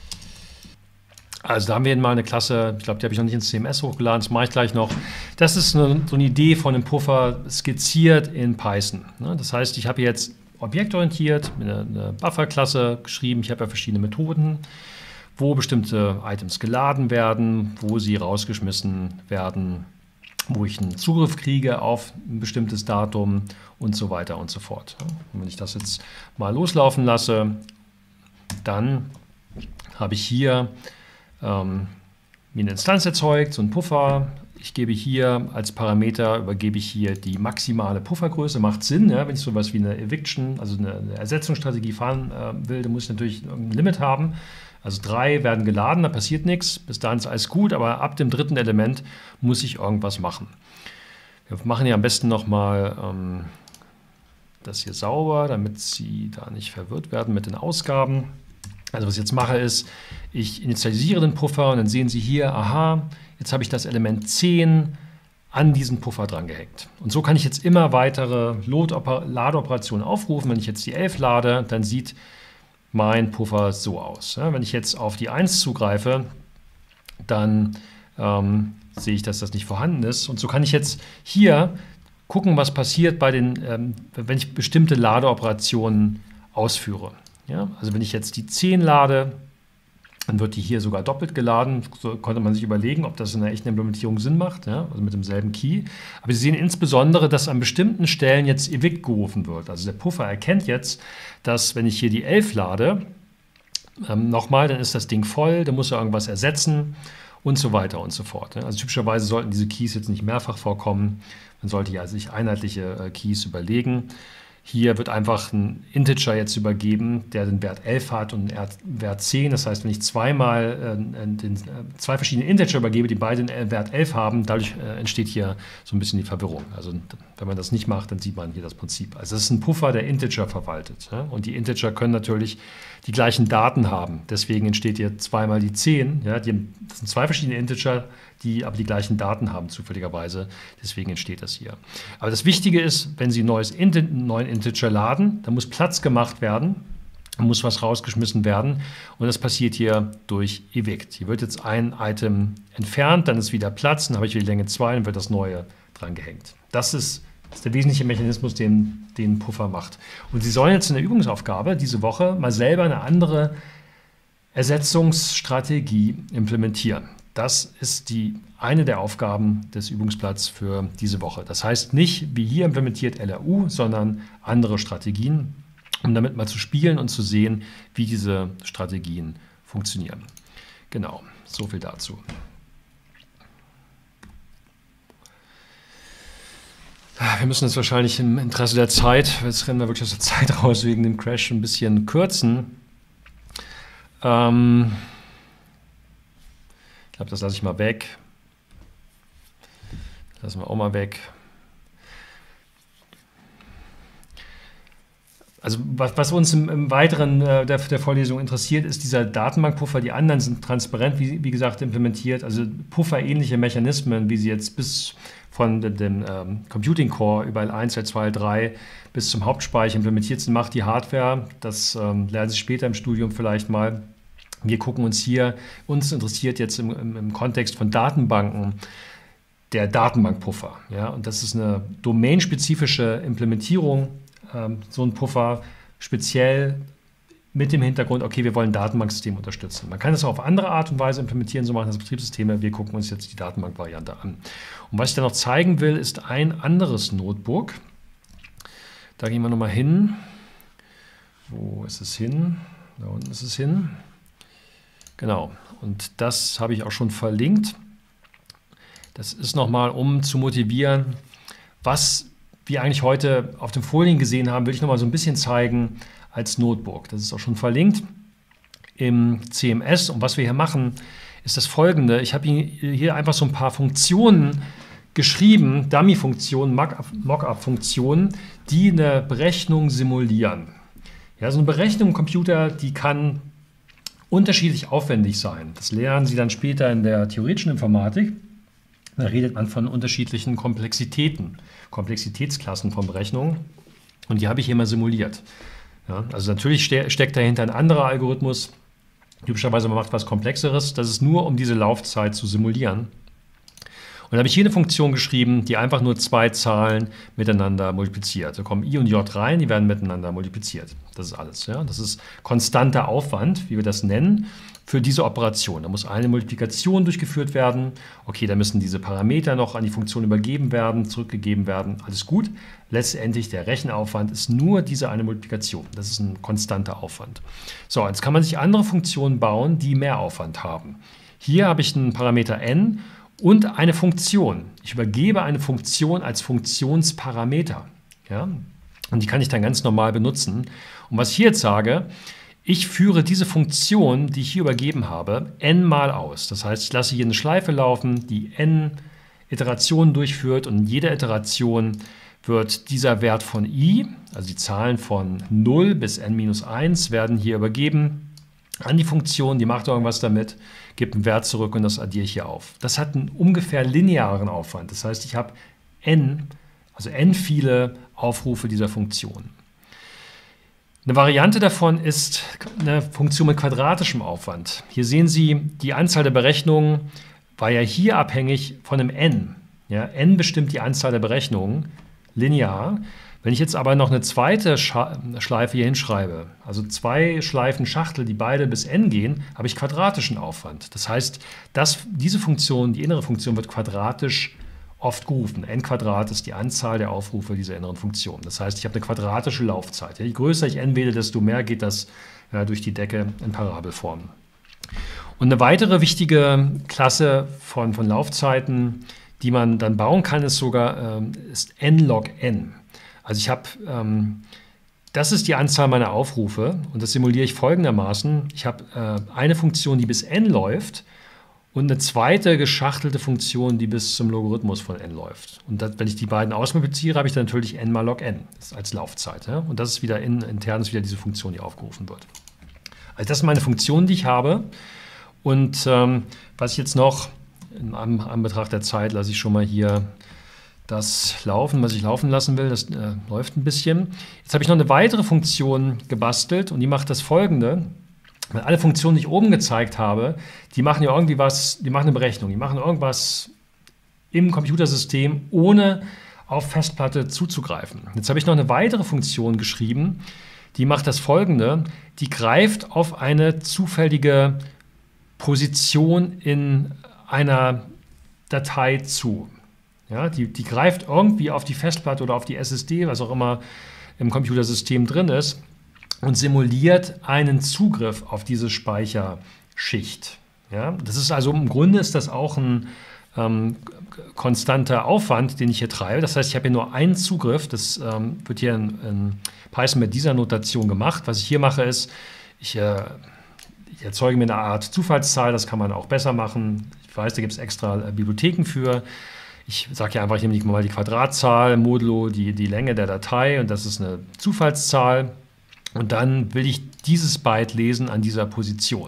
Also da haben wir mal eine Klasse, ich glaube, die habe ich noch nicht ins CMS hochgeladen, das mache ich gleich noch. Das ist so eine Idee von einem Puffer skizziert in Python. Das heißt, ich habe jetzt objektorientiert eine Buffer-Klasse geschrieben. Ich habe ja verschiedene Methoden, wo bestimmte Items geladen werden, wo sie rausgeschmissen werden, wo ich einen Zugriff kriege auf ein bestimmtes Datum und so weiter und so fort. Und wenn ich das jetzt mal loslaufen lasse, dann habe ich hier mir eine Instanz erzeugt, so einen Puffer. Ich gebe hier als Parameter, übergebe ich hier die maximale Puffergröße. Macht Sinn, ja, wenn ich sowas wie eine Eviction, also eine Ersetzungsstrategie fahren will, dann muss ich natürlich ein Limit haben. Also 3 werden geladen, da passiert nichts. Bis dahin ist alles gut, aber ab dem 3. Element muss ich irgendwas machen. Wir machen hier am besten nochmal das hier sauber, damit Sie da nicht verwirrt werden mit den Ausgaben. Also was ich jetzt mache ist, ich initialisiere den Puffer und dann sehen Sie hier, aha, jetzt habe ich das Element 10 an diesen Puffer dran gehängt. Und so kann ich jetzt immer weitere Ladeoperationen aufrufen. Wenn ich jetzt die 11 lade, dann sieht mein Puffer so aus. Ja, wenn ich jetzt auf die 1 zugreife, dann sehe ich, dass das nicht vorhanden ist. Und so kann ich jetzt hier gucken, was passiert bei den, wenn ich bestimmte Ladeoperationen ausführe. Ja? Also wenn ich jetzt die 10 lade, dann wird die hier sogar doppelt geladen. So konnte man sich überlegen, ob das in einer echten Implementierung Sinn macht, ja? Also mit demselben Key. Aber Sie sehen insbesondere, dass an bestimmten Stellen jetzt evict gerufen wird. Also der Puffer erkennt jetzt, dass wenn ich hier die 11 lade, nochmal, dann ist das Ding voll, dann muss er irgendwas ersetzen und so weiter und so fort. Also typischerweise sollten diese Keys jetzt nicht mehrfach vorkommen. Man sollte ja sich einheitliche Keys überlegen. Hier wird einfach ein Integer jetzt übergeben, der den Wert 11 hat und einen Wert 10. Das heißt, wenn ich zwei verschiedene Integer übergebe, die beide den Wert 11 haben, dadurch entsteht hier so ein bisschen die Verwirrung. Also wenn man das nicht macht, dann sieht man hier das Prinzip. Also das ist ein Puffer, der Integer verwaltet. Ja? Und die Integer können natürlich die gleichen Daten haben. Deswegen entsteht hier zweimal die 10. Ja? Das sind zwei verschiedene Integer, die aber die gleichen Daten haben, zufälligerweise. Deswegen entsteht das hier. Aber das Wichtige ist, wenn Sie einen neuen Integer laden, dann muss Platz gemacht werden, dann muss was rausgeschmissen werden. Und das passiert hier durch evict. Hier wird jetzt ein Item entfernt, dann ist wieder Platz, dann habe ich die Länge 2, dann wird das neue dran gehängt. Das ist der wesentliche Mechanismus, den Puffer macht. Und Sie sollen jetzt in der Übungsaufgabe diese Woche mal selber eine andere Ersetzungsstrategie implementieren. Das ist eine der Aufgaben des Übungsblatts für diese Woche. Das heißt nicht, wie hier implementiert LRU, sondern andere Strategien, um damit mal zu spielen und zu sehen, wie diese Strategien funktionieren. Genau, so viel dazu. Wir müssen jetzt wahrscheinlich im Interesse der Zeit, jetzt rennen wir wirklich aus der Zeit raus wegen dem Crash, ein bisschen kürzen. Ich glaube, das lasse ich mal weg. Lassen wir auch mal weg. Also was uns im Weiteren der Vorlesung interessiert, ist dieser Datenbankpuffer. Die anderen sind transparent, wie gesagt, implementiert. Also pufferähnliche Mechanismen, wie sie jetzt bis von dem Computing Core über L1, L2, L3 bis zum Hauptspeicher implementiert sind, macht die Hardware. Das lernen Sie später im Studium vielleicht mal. Wir gucken uns interessiert jetzt im Kontext von Datenbanken der Datenbankpuffer. Ja? Und das ist eine domainspezifische Implementierung, so ein Puffer, speziell mit dem Hintergrund, okay, wir wollen ein Datenbanksystem unterstützen. Man kann das auch auf andere Art und Weise implementieren, so machen das Betriebssysteme. Wir gucken uns jetzt die Datenbankvariante an. Und was ich dann noch zeigen will, ist ein anderes Notebook. Da gehen wir nochmal hin. Wo ist es hin? Da unten ist es hin. Genau, und das habe ich auch schon verlinkt. Das ist nochmal, um zu motivieren, was wir eigentlich heute auf den Folien gesehen haben, will ich nochmal so ein bisschen zeigen als Notebook. Das ist auch schon verlinkt im CMS. Und was wir hier machen, ist das Folgende. Ich habe hier einfach so ein paar Funktionen geschrieben, Dummy-Funktionen, Mockup-Funktionen, die eine Berechnung simulieren. Ja, so eine Berechnung im Computer, die kann unterschiedlich aufwendig sein. Das lernen Sie dann später in der theoretischen Informatik. Da redet man von unterschiedlichen Komplexitätsklassen von Berechnungen. Und die habe ich hier mal simuliert. Ja, also natürlich steckt dahinter ein anderer Algorithmus. Typischerweise man macht was Komplexeres. Das ist nur, um diese Laufzeit zu simulieren. Und da habe ich hier eine Funktion geschrieben, die einfach nur zwei Zahlen miteinander multipliziert. Da kommen I und J rein, die werden miteinander multipliziert. Das ist alles. Ja? Das ist konstanter Aufwand, wie wir das nennen, für diese Operation. Da muss eine Multiplikation durchgeführt werden. Okay, da müssen diese Parameter noch an die Funktion übergeben werden, zurückgegeben werden. Alles gut. Letztendlich der Rechenaufwand ist nur diese eine Multiplikation. Das ist ein konstanter Aufwand. So, jetzt kann man sich andere Funktionen bauen, die mehr Aufwand haben. Hier habe ich einen Parameter n und eine Funktion. Ich übergebe eine Funktion als Funktionsparameter. Ja? Und die kann ich dann ganz normal benutzen. Und was ich hier jetzt sage, ich führe diese Funktion, die ich hier übergeben habe, n mal aus. Das heißt, ich lasse hier eine Schleife laufen, die n Iterationen durchführt und in jeder Iteration wird dieser Wert von i, also die Zahlen von 0 bis n-1, werden hier übergeben an die Funktion, die macht irgendwas damit, gibt einen Wert zurück und das addiere ich hier auf. Das hat einen ungefähr linearen Aufwand. Das heißt, ich habe n viele Aufrufe dieser Funktion. Eine Variante davon ist eine Funktion mit quadratischem Aufwand. Hier sehen Sie, die Anzahl der Berechnungen war ja hier abhängig von einem n. Ja, n bestimmt die Anzahl der Berechnungen linear. Wenn ich jetzt aber noch eine zweite Schleife hier hinschreibe, also 2 Schleifen Schachtel, die beide bis n gehen, habe ich quadratischen Aufwand. Das heißt, diese Funktion, die innere Funktion, wird quadratisch oft gerufen. n² ist die Anzahl der Aufrufe dieser inneren Funktion. Das heißt, ich habe eine quadratische Laufzeit. Je größer ich n wähle, desto mehr geht das durch die Decke in Parabelform. Und eine weitere wichtige Klasse von Laufzeiten, die man dann bauen kann, ist n log n. Also ich habe, das ist die Anzahl meiner Aufrufe und das simuliere ich folgendermaßen. Ich habe eine Funktion, die bis n läuft und eine zweite geschachtelte Funktion, die bis zum Logarithmus von n läuft. Und wenn ich die beiden ausmultipliziere, habe ich dann natürlich n mal log n als Laufzeit. Ja? Und das ist wieder intern ist wieder diese Funktion, die aufgerufen wird. Also das ist meine Funktion, die ich habe. Und was ich jetzt noch, in Anbetracht der Zeit, lasse ich schon mal hier das laufen, was ich laufen lassen will. Das läuft ein bisschen. Jetzt habe ich noch eine weitere Funktion gebastelt und die macht das Folgende. Weil alle Funktionen, die ich oben gezeigt habe, die machen ja irgendwie was, die machen eine Berechnung, die machen irgendwas im Computersystem, ohne auf Festplatte zuzugreifen. Jetzt habe ich noch eine weitere Funktion geschrieben, die macht das Folgende. Die greift auf eine zufällige Position in einer Datei zu. Ja, die greift irgendwie auf die Festplatte oder auf die SSD, was auch immer im Computersystem drin ist, und simuliert einen Zugriff auf diese Speicherschicht. Ja, das ist also im Grunde ist das auch ein konstanter Aufwand, den ich hier treibe. Das heißt, ich habe hier nur einen Zugriff. Das wird hier in Python mit dieser Notation gemacht. Was ich hier mache, ist, ich erzeuge mir eine Art Zufallszahl. Das kann man auch besser machen. Ich weiß, da gibt es extra Bibliotheken für. Ich sage ja einfach, ich nehme mal die Quadratzahl, modulo die Länge der Datei und das ist eine Zufallszahl. Und dann will ich dieses Byte lesen an dieser Position.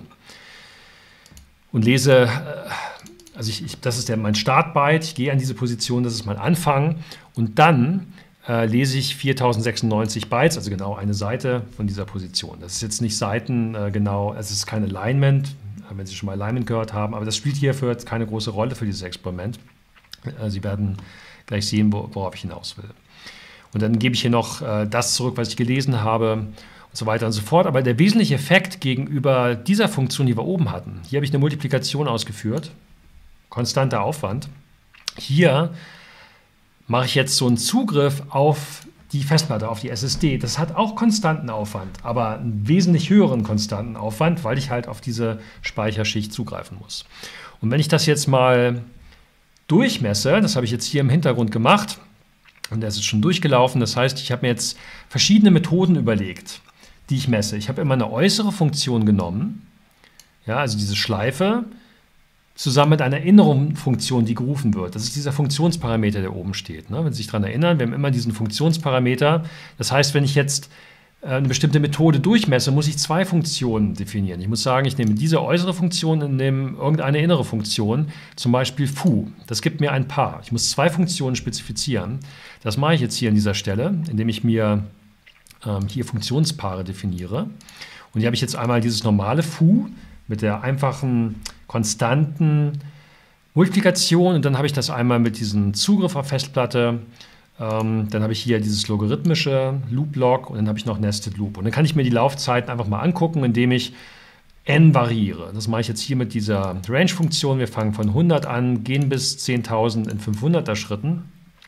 Und lese, also das ist mein Startbyte, ich gehe an diese Position, das ist mein Anfang. Und dann lese ich 4096 Bytes, also genau eine Seite von dieser Position. Das ist jetzt nicht seitengenau, es ist kein Alignment, wenn Sie schon mal Alignment gehört haben, aber das spielt hierfür jetzt keine große Rolle für dieses Experiment. Sie werden gleich sehen, worauf ich hinaus will. Und dann gebe ich hier noch das zurück, was ich gelesen habe und so weiter und so fort. Aber der wesentliche Effekt gegenüber dieser Funktion, die wir oben hatten, hier habe ich eine Multiplikation ausgeführt, konstanter Aufwand. Hier mache ich jetzt so einen Zugriff auf die Festplatte, auf die SSD. Das hat auch konstanten Aufwand, aber einen wesentlich höheren konstanten Aufwand, weil ich halt auf diese Speicherschicht zugreifen muss. Und wenn ich das jetzt mal durchmesse, das habe ich jetzt hier im Hintergrund gemacht und das ist schon durchgelaufen. Das heißt, ich habe mir jetzt verschiedene Methoden überlegt, die ich messe. Ich habe immer eine äußere Funktion genommen, ja, also diese Schleife, zusammen mit einer inneren Funktion, die gerufen wird. Das ist dieser Funktionsparameter, der oben steht. Ne? Wenn Sie sich daran erinnern, wir haben immer diesen Funktionsparameter. Das heißt, wenn ich jetzt eine bestimmte Methode durchmesse, muss ich 2 Funktionen definieren. Ich muss sagen, ich nehme diese äußere Funktion und nehme irgendeine innere Funktion, zum Beispiel foo. Das gibt mir ein Paar. Ich muss 2 Funktionen spezifizieren. Das mache ich jetzt hier an dieser Stelle, indem ich mir hier Funktionspaare definiere. Und hier habe ich jetzt einmal dieses normale foo mit der einfachen, konstanten Multiplikation und dann habe ich das einmal mit diesem Zugriff auf Festplatte. Dann habe ich hier dieses logarithmische Loop-Log und dann habe ich noch Nested Loop. Und dann kann ich mir die Laufzeiten einfach mal angucken, indem ich n variiere. Das mache ich jetzt hier mit dieser Range-Funktion. Wir fangen von 100 an, gehen bis 10.000 in 500er Schritten.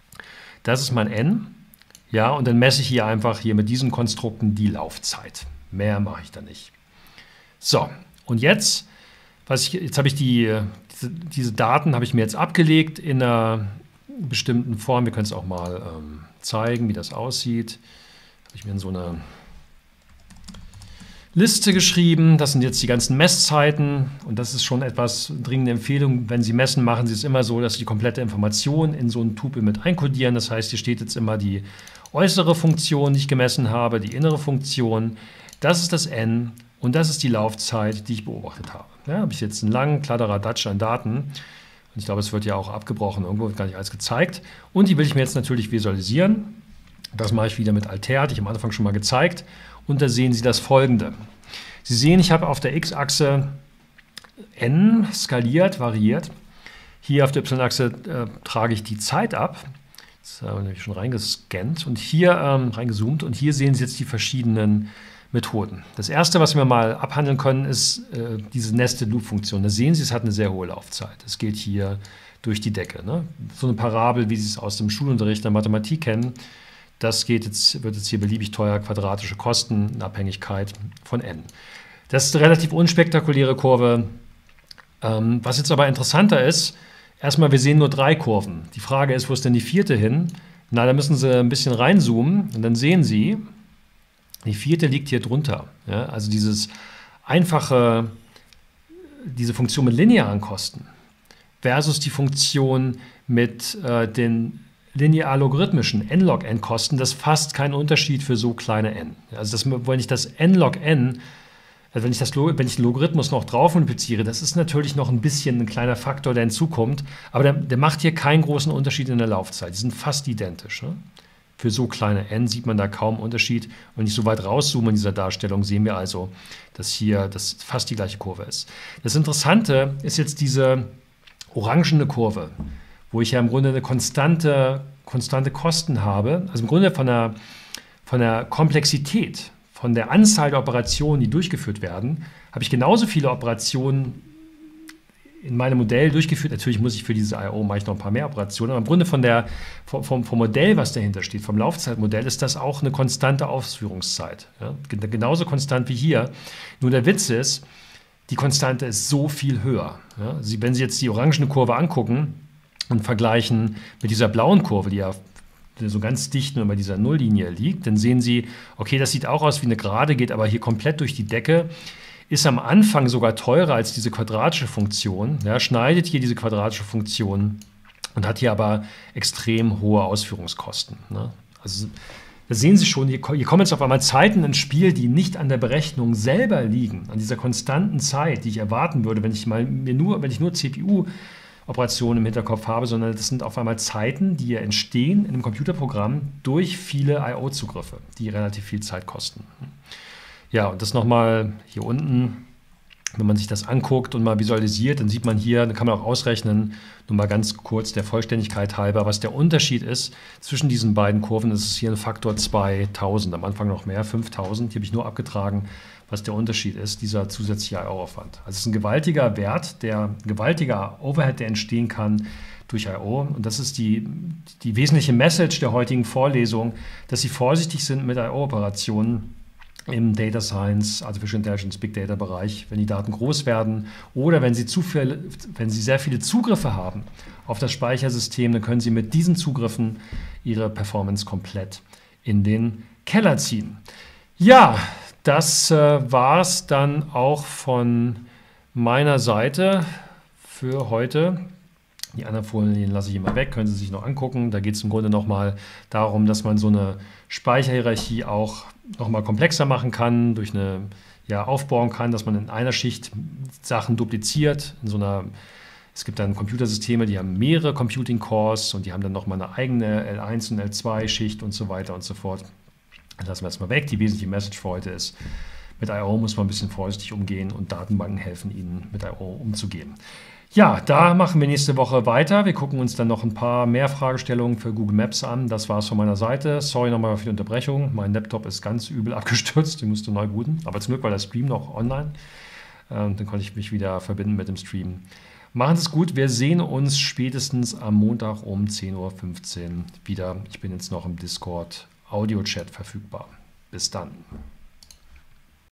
Das ist mein n. Ja, und dann messe ich hier einfach hier mit diesen Konstrukten die Laufzeit. Mehr mache ich da nicht. So, und jetzt habe ich diese Daten habe ich mir jetzt abgelegt in einer bestimmten Form. Wir können es auch mal zeigen, wie das aussieht. Habe ich mir in so eine Liste geschrieben. Das sind jetzt die ganzen Messzeiten und das ist schon etwas dringende Empfehlung. Wenn Sie messen, machen Sie es immer so, dass Sie die komplette Information in so einen Tupel mit einkodieren. Das heißt, hier steht jetzt immer die äußere Funktion, die ich gemessen habe, die innere Funktion. Das ist das n und das ist die Laufzeit, die ich beobachtet habe. Ja, habe ich jetzt einen langen Kladderadatsch an Daten. Und ich glaube, es wird ja auch abgebrochen, irgendwo wird gar nicht alles gezeigt. Und die will ich mir jetzt natürlich visualisieren. Das mache ich wieder mit Alter, hatte ich am Anfang schon mal gezeigt. Und da sehen Sie das Folgende. Sie sehen, ich habe auf der x-Achse n skaliert, variiert. Hier auf der y-Achse trage ich die Zeit ab. Jetzt haben wir nämlich schon reingescannt und hier reingezoomt und hier sehen Sie jetzt die verschiedenen Methoden. Das erste, was wir mal abhandeln können, ist diese Nested-Loop-Funktion. Da sehen Sie, es hat eine sehr hohe Laufzeit. Es geht hier durch die Decke. Ne? So eine Parabel, wie Sie es aus dem Schulunterricht der Mathematik kennen, das wird jetzt hier beliebig teuer, quadratische Kosten in Abhängigkeit von n. Das ist eine relativ unspektakuläre Kurve. Was jetzt aber interessanter ist, erstmal, wir sehen nur 3 Kurven. Die Frage ist, wo ist denn die 4. hin? Na, da müssen Sie ein bisschen reinzoomen und dann sehen Sie, die 4. liegt hier drunter. Ja, also diese Funktion mit linearen Kosten versus die Funktion mit den linear-logarithmischen n-log-n-Kosten, das ist fast kein Unterschied für so kleine n. Also wenn ich das n-log-n, also wenn ich den Logarithmus noch drauf multipliziere, das ist natürlich noch ein bisschen ein kleiner Faktor, der hinzukommt, aber der macht hier keinen großen Unterschied in der Laufzeit. Die sind fast identisch. Ne? Für so kleine n sieht man da kaum Unterschied. Und wenn ich so weit rauszoome in dieser Darstellung, sehen wir also, dass hier das fast die gleiche Kurve ist. Das Interessante ist jetzt diese orangene Kurve, wo ich ja im Grunde eine konstante Kosten habe. Also im Grunde von der Komplexität, von der Anzahl der Operationen, die durchgeführt werden, habe ich genauso viele Operationen in meinem Modell durchgeführt. Natürlich muss ich für diese I.O. mache ich noch ein paar mehr Operationen, aber im Grunde vom Modell, was dahinter steht, vom Laufzeitmodell, ist das auch eine konstante Ausführungszeit. Ja? Genauso konstant wie hier. Nur der Witz ist, die Konstante ist so viel höher. Ja? Wenn Sie jetzt die orangene Kurve angucken und vergleichen mit dieser blauen Kurve, die ja so ganz dicht nur bei dieser Nulllinie liegt, dann sehen Sie, okay, das sieht auch aus wie eine Gerade, geht aber hier komplett durch die Decke, ist am Anfang sogar teurer als diese quadratische Funktion, ja, schneidet hier diese quadratische Funktion und hat hier aber extrem hohe Ausführungskosten. Ne? Also da sehen Sie schon, hier kommen jetzt auf einmal Zeiten ins Spiel, die nicht an der Berechnung selber liegen, an dieser konstanten Zeit, die ich erwarten würde, wenn ich nur CPU-Operationen im Hinterkopf habe, sondern das sind auf einmal Zeiten, die ja entstehen in einem Computerprogramm durch viele I.O.-Zugriffe, die relativ viel Zeit kosten. Ja, und das nochmal hier unten, wenn man sich das anguckt und mal visualisiert, dann sieht man hier, dann kann man auch ausrechnen, nur mal ganz kurz der Vollständigkeit halber, was der Unterschied ist zwischen diesen beiden Kurven. Das ist hier ein Faktor 2000, am Anfang noch mehr, 5000. Hier habe ich nur abgetragen, was der Unterschied ist, dieser zusätzliche I.O.-Aufwand. Also es ist ein gewaltiger Wert, ein gewaltiger Overhead, der entstehen kann durch I.O. Und das ist die wesentliche Message der heutigen Vorlesung, dass Sie vorsichtig sind mit I.O.-Operationen im Data Science, Artificial Intelligence, Big Data Bereich, wenn die Daten groß werden oder wenn Sie sehr viele Zugriffe haben auf das Speichersystem, dann können Sie mit diesen Zugriffen Ihre Performance komplett in den Keller ziehen. Ja, das war es dann auch von meiner Seite für heute. Die anderen Folien lasse ich immer weg, können Sie sich noch angucken. Da geht es im Grunde nochmal darum, dass man so eine Speicherhierarchie auch nochmal komplexer machen kann, aufbauen kann, dass man in einer Schicht Sachen dupliziert. Es gibt dann Computersysteme, die haben mehrere Computing Cores und die haben dann nochmal eine eigene L1 und L2 Schicht und so weiter und so fort. Das lassen wir erstmal weg. Die wesentliche Message für heute ist, mit I.O. muss man ein bisschen vorsichtig umgehen und Datenbanken helfen Ihnen, mit I.O. umzugehen. Ja, da machen wir nächste Woche weiter. Wir gucken uns dann noch ein paar mehr Fragestellungen für Google Maps an. Das war es von meiner Seite. Sorry nochmal für die Unterbrechung. Mein Laptop ist ganz übel abgestürzt. Ich musste neu booten. Aber zum Glück war der Stream noch online. Dann konnte ich mich wieder verbinden mit dem Stream. Machen Sie es gut. Wir sehen uns spätestens am Montag um 10:15 Uhr wieder. Ich bin jetzt noch im Discord Audio-Chat verfügbar. Bis dann.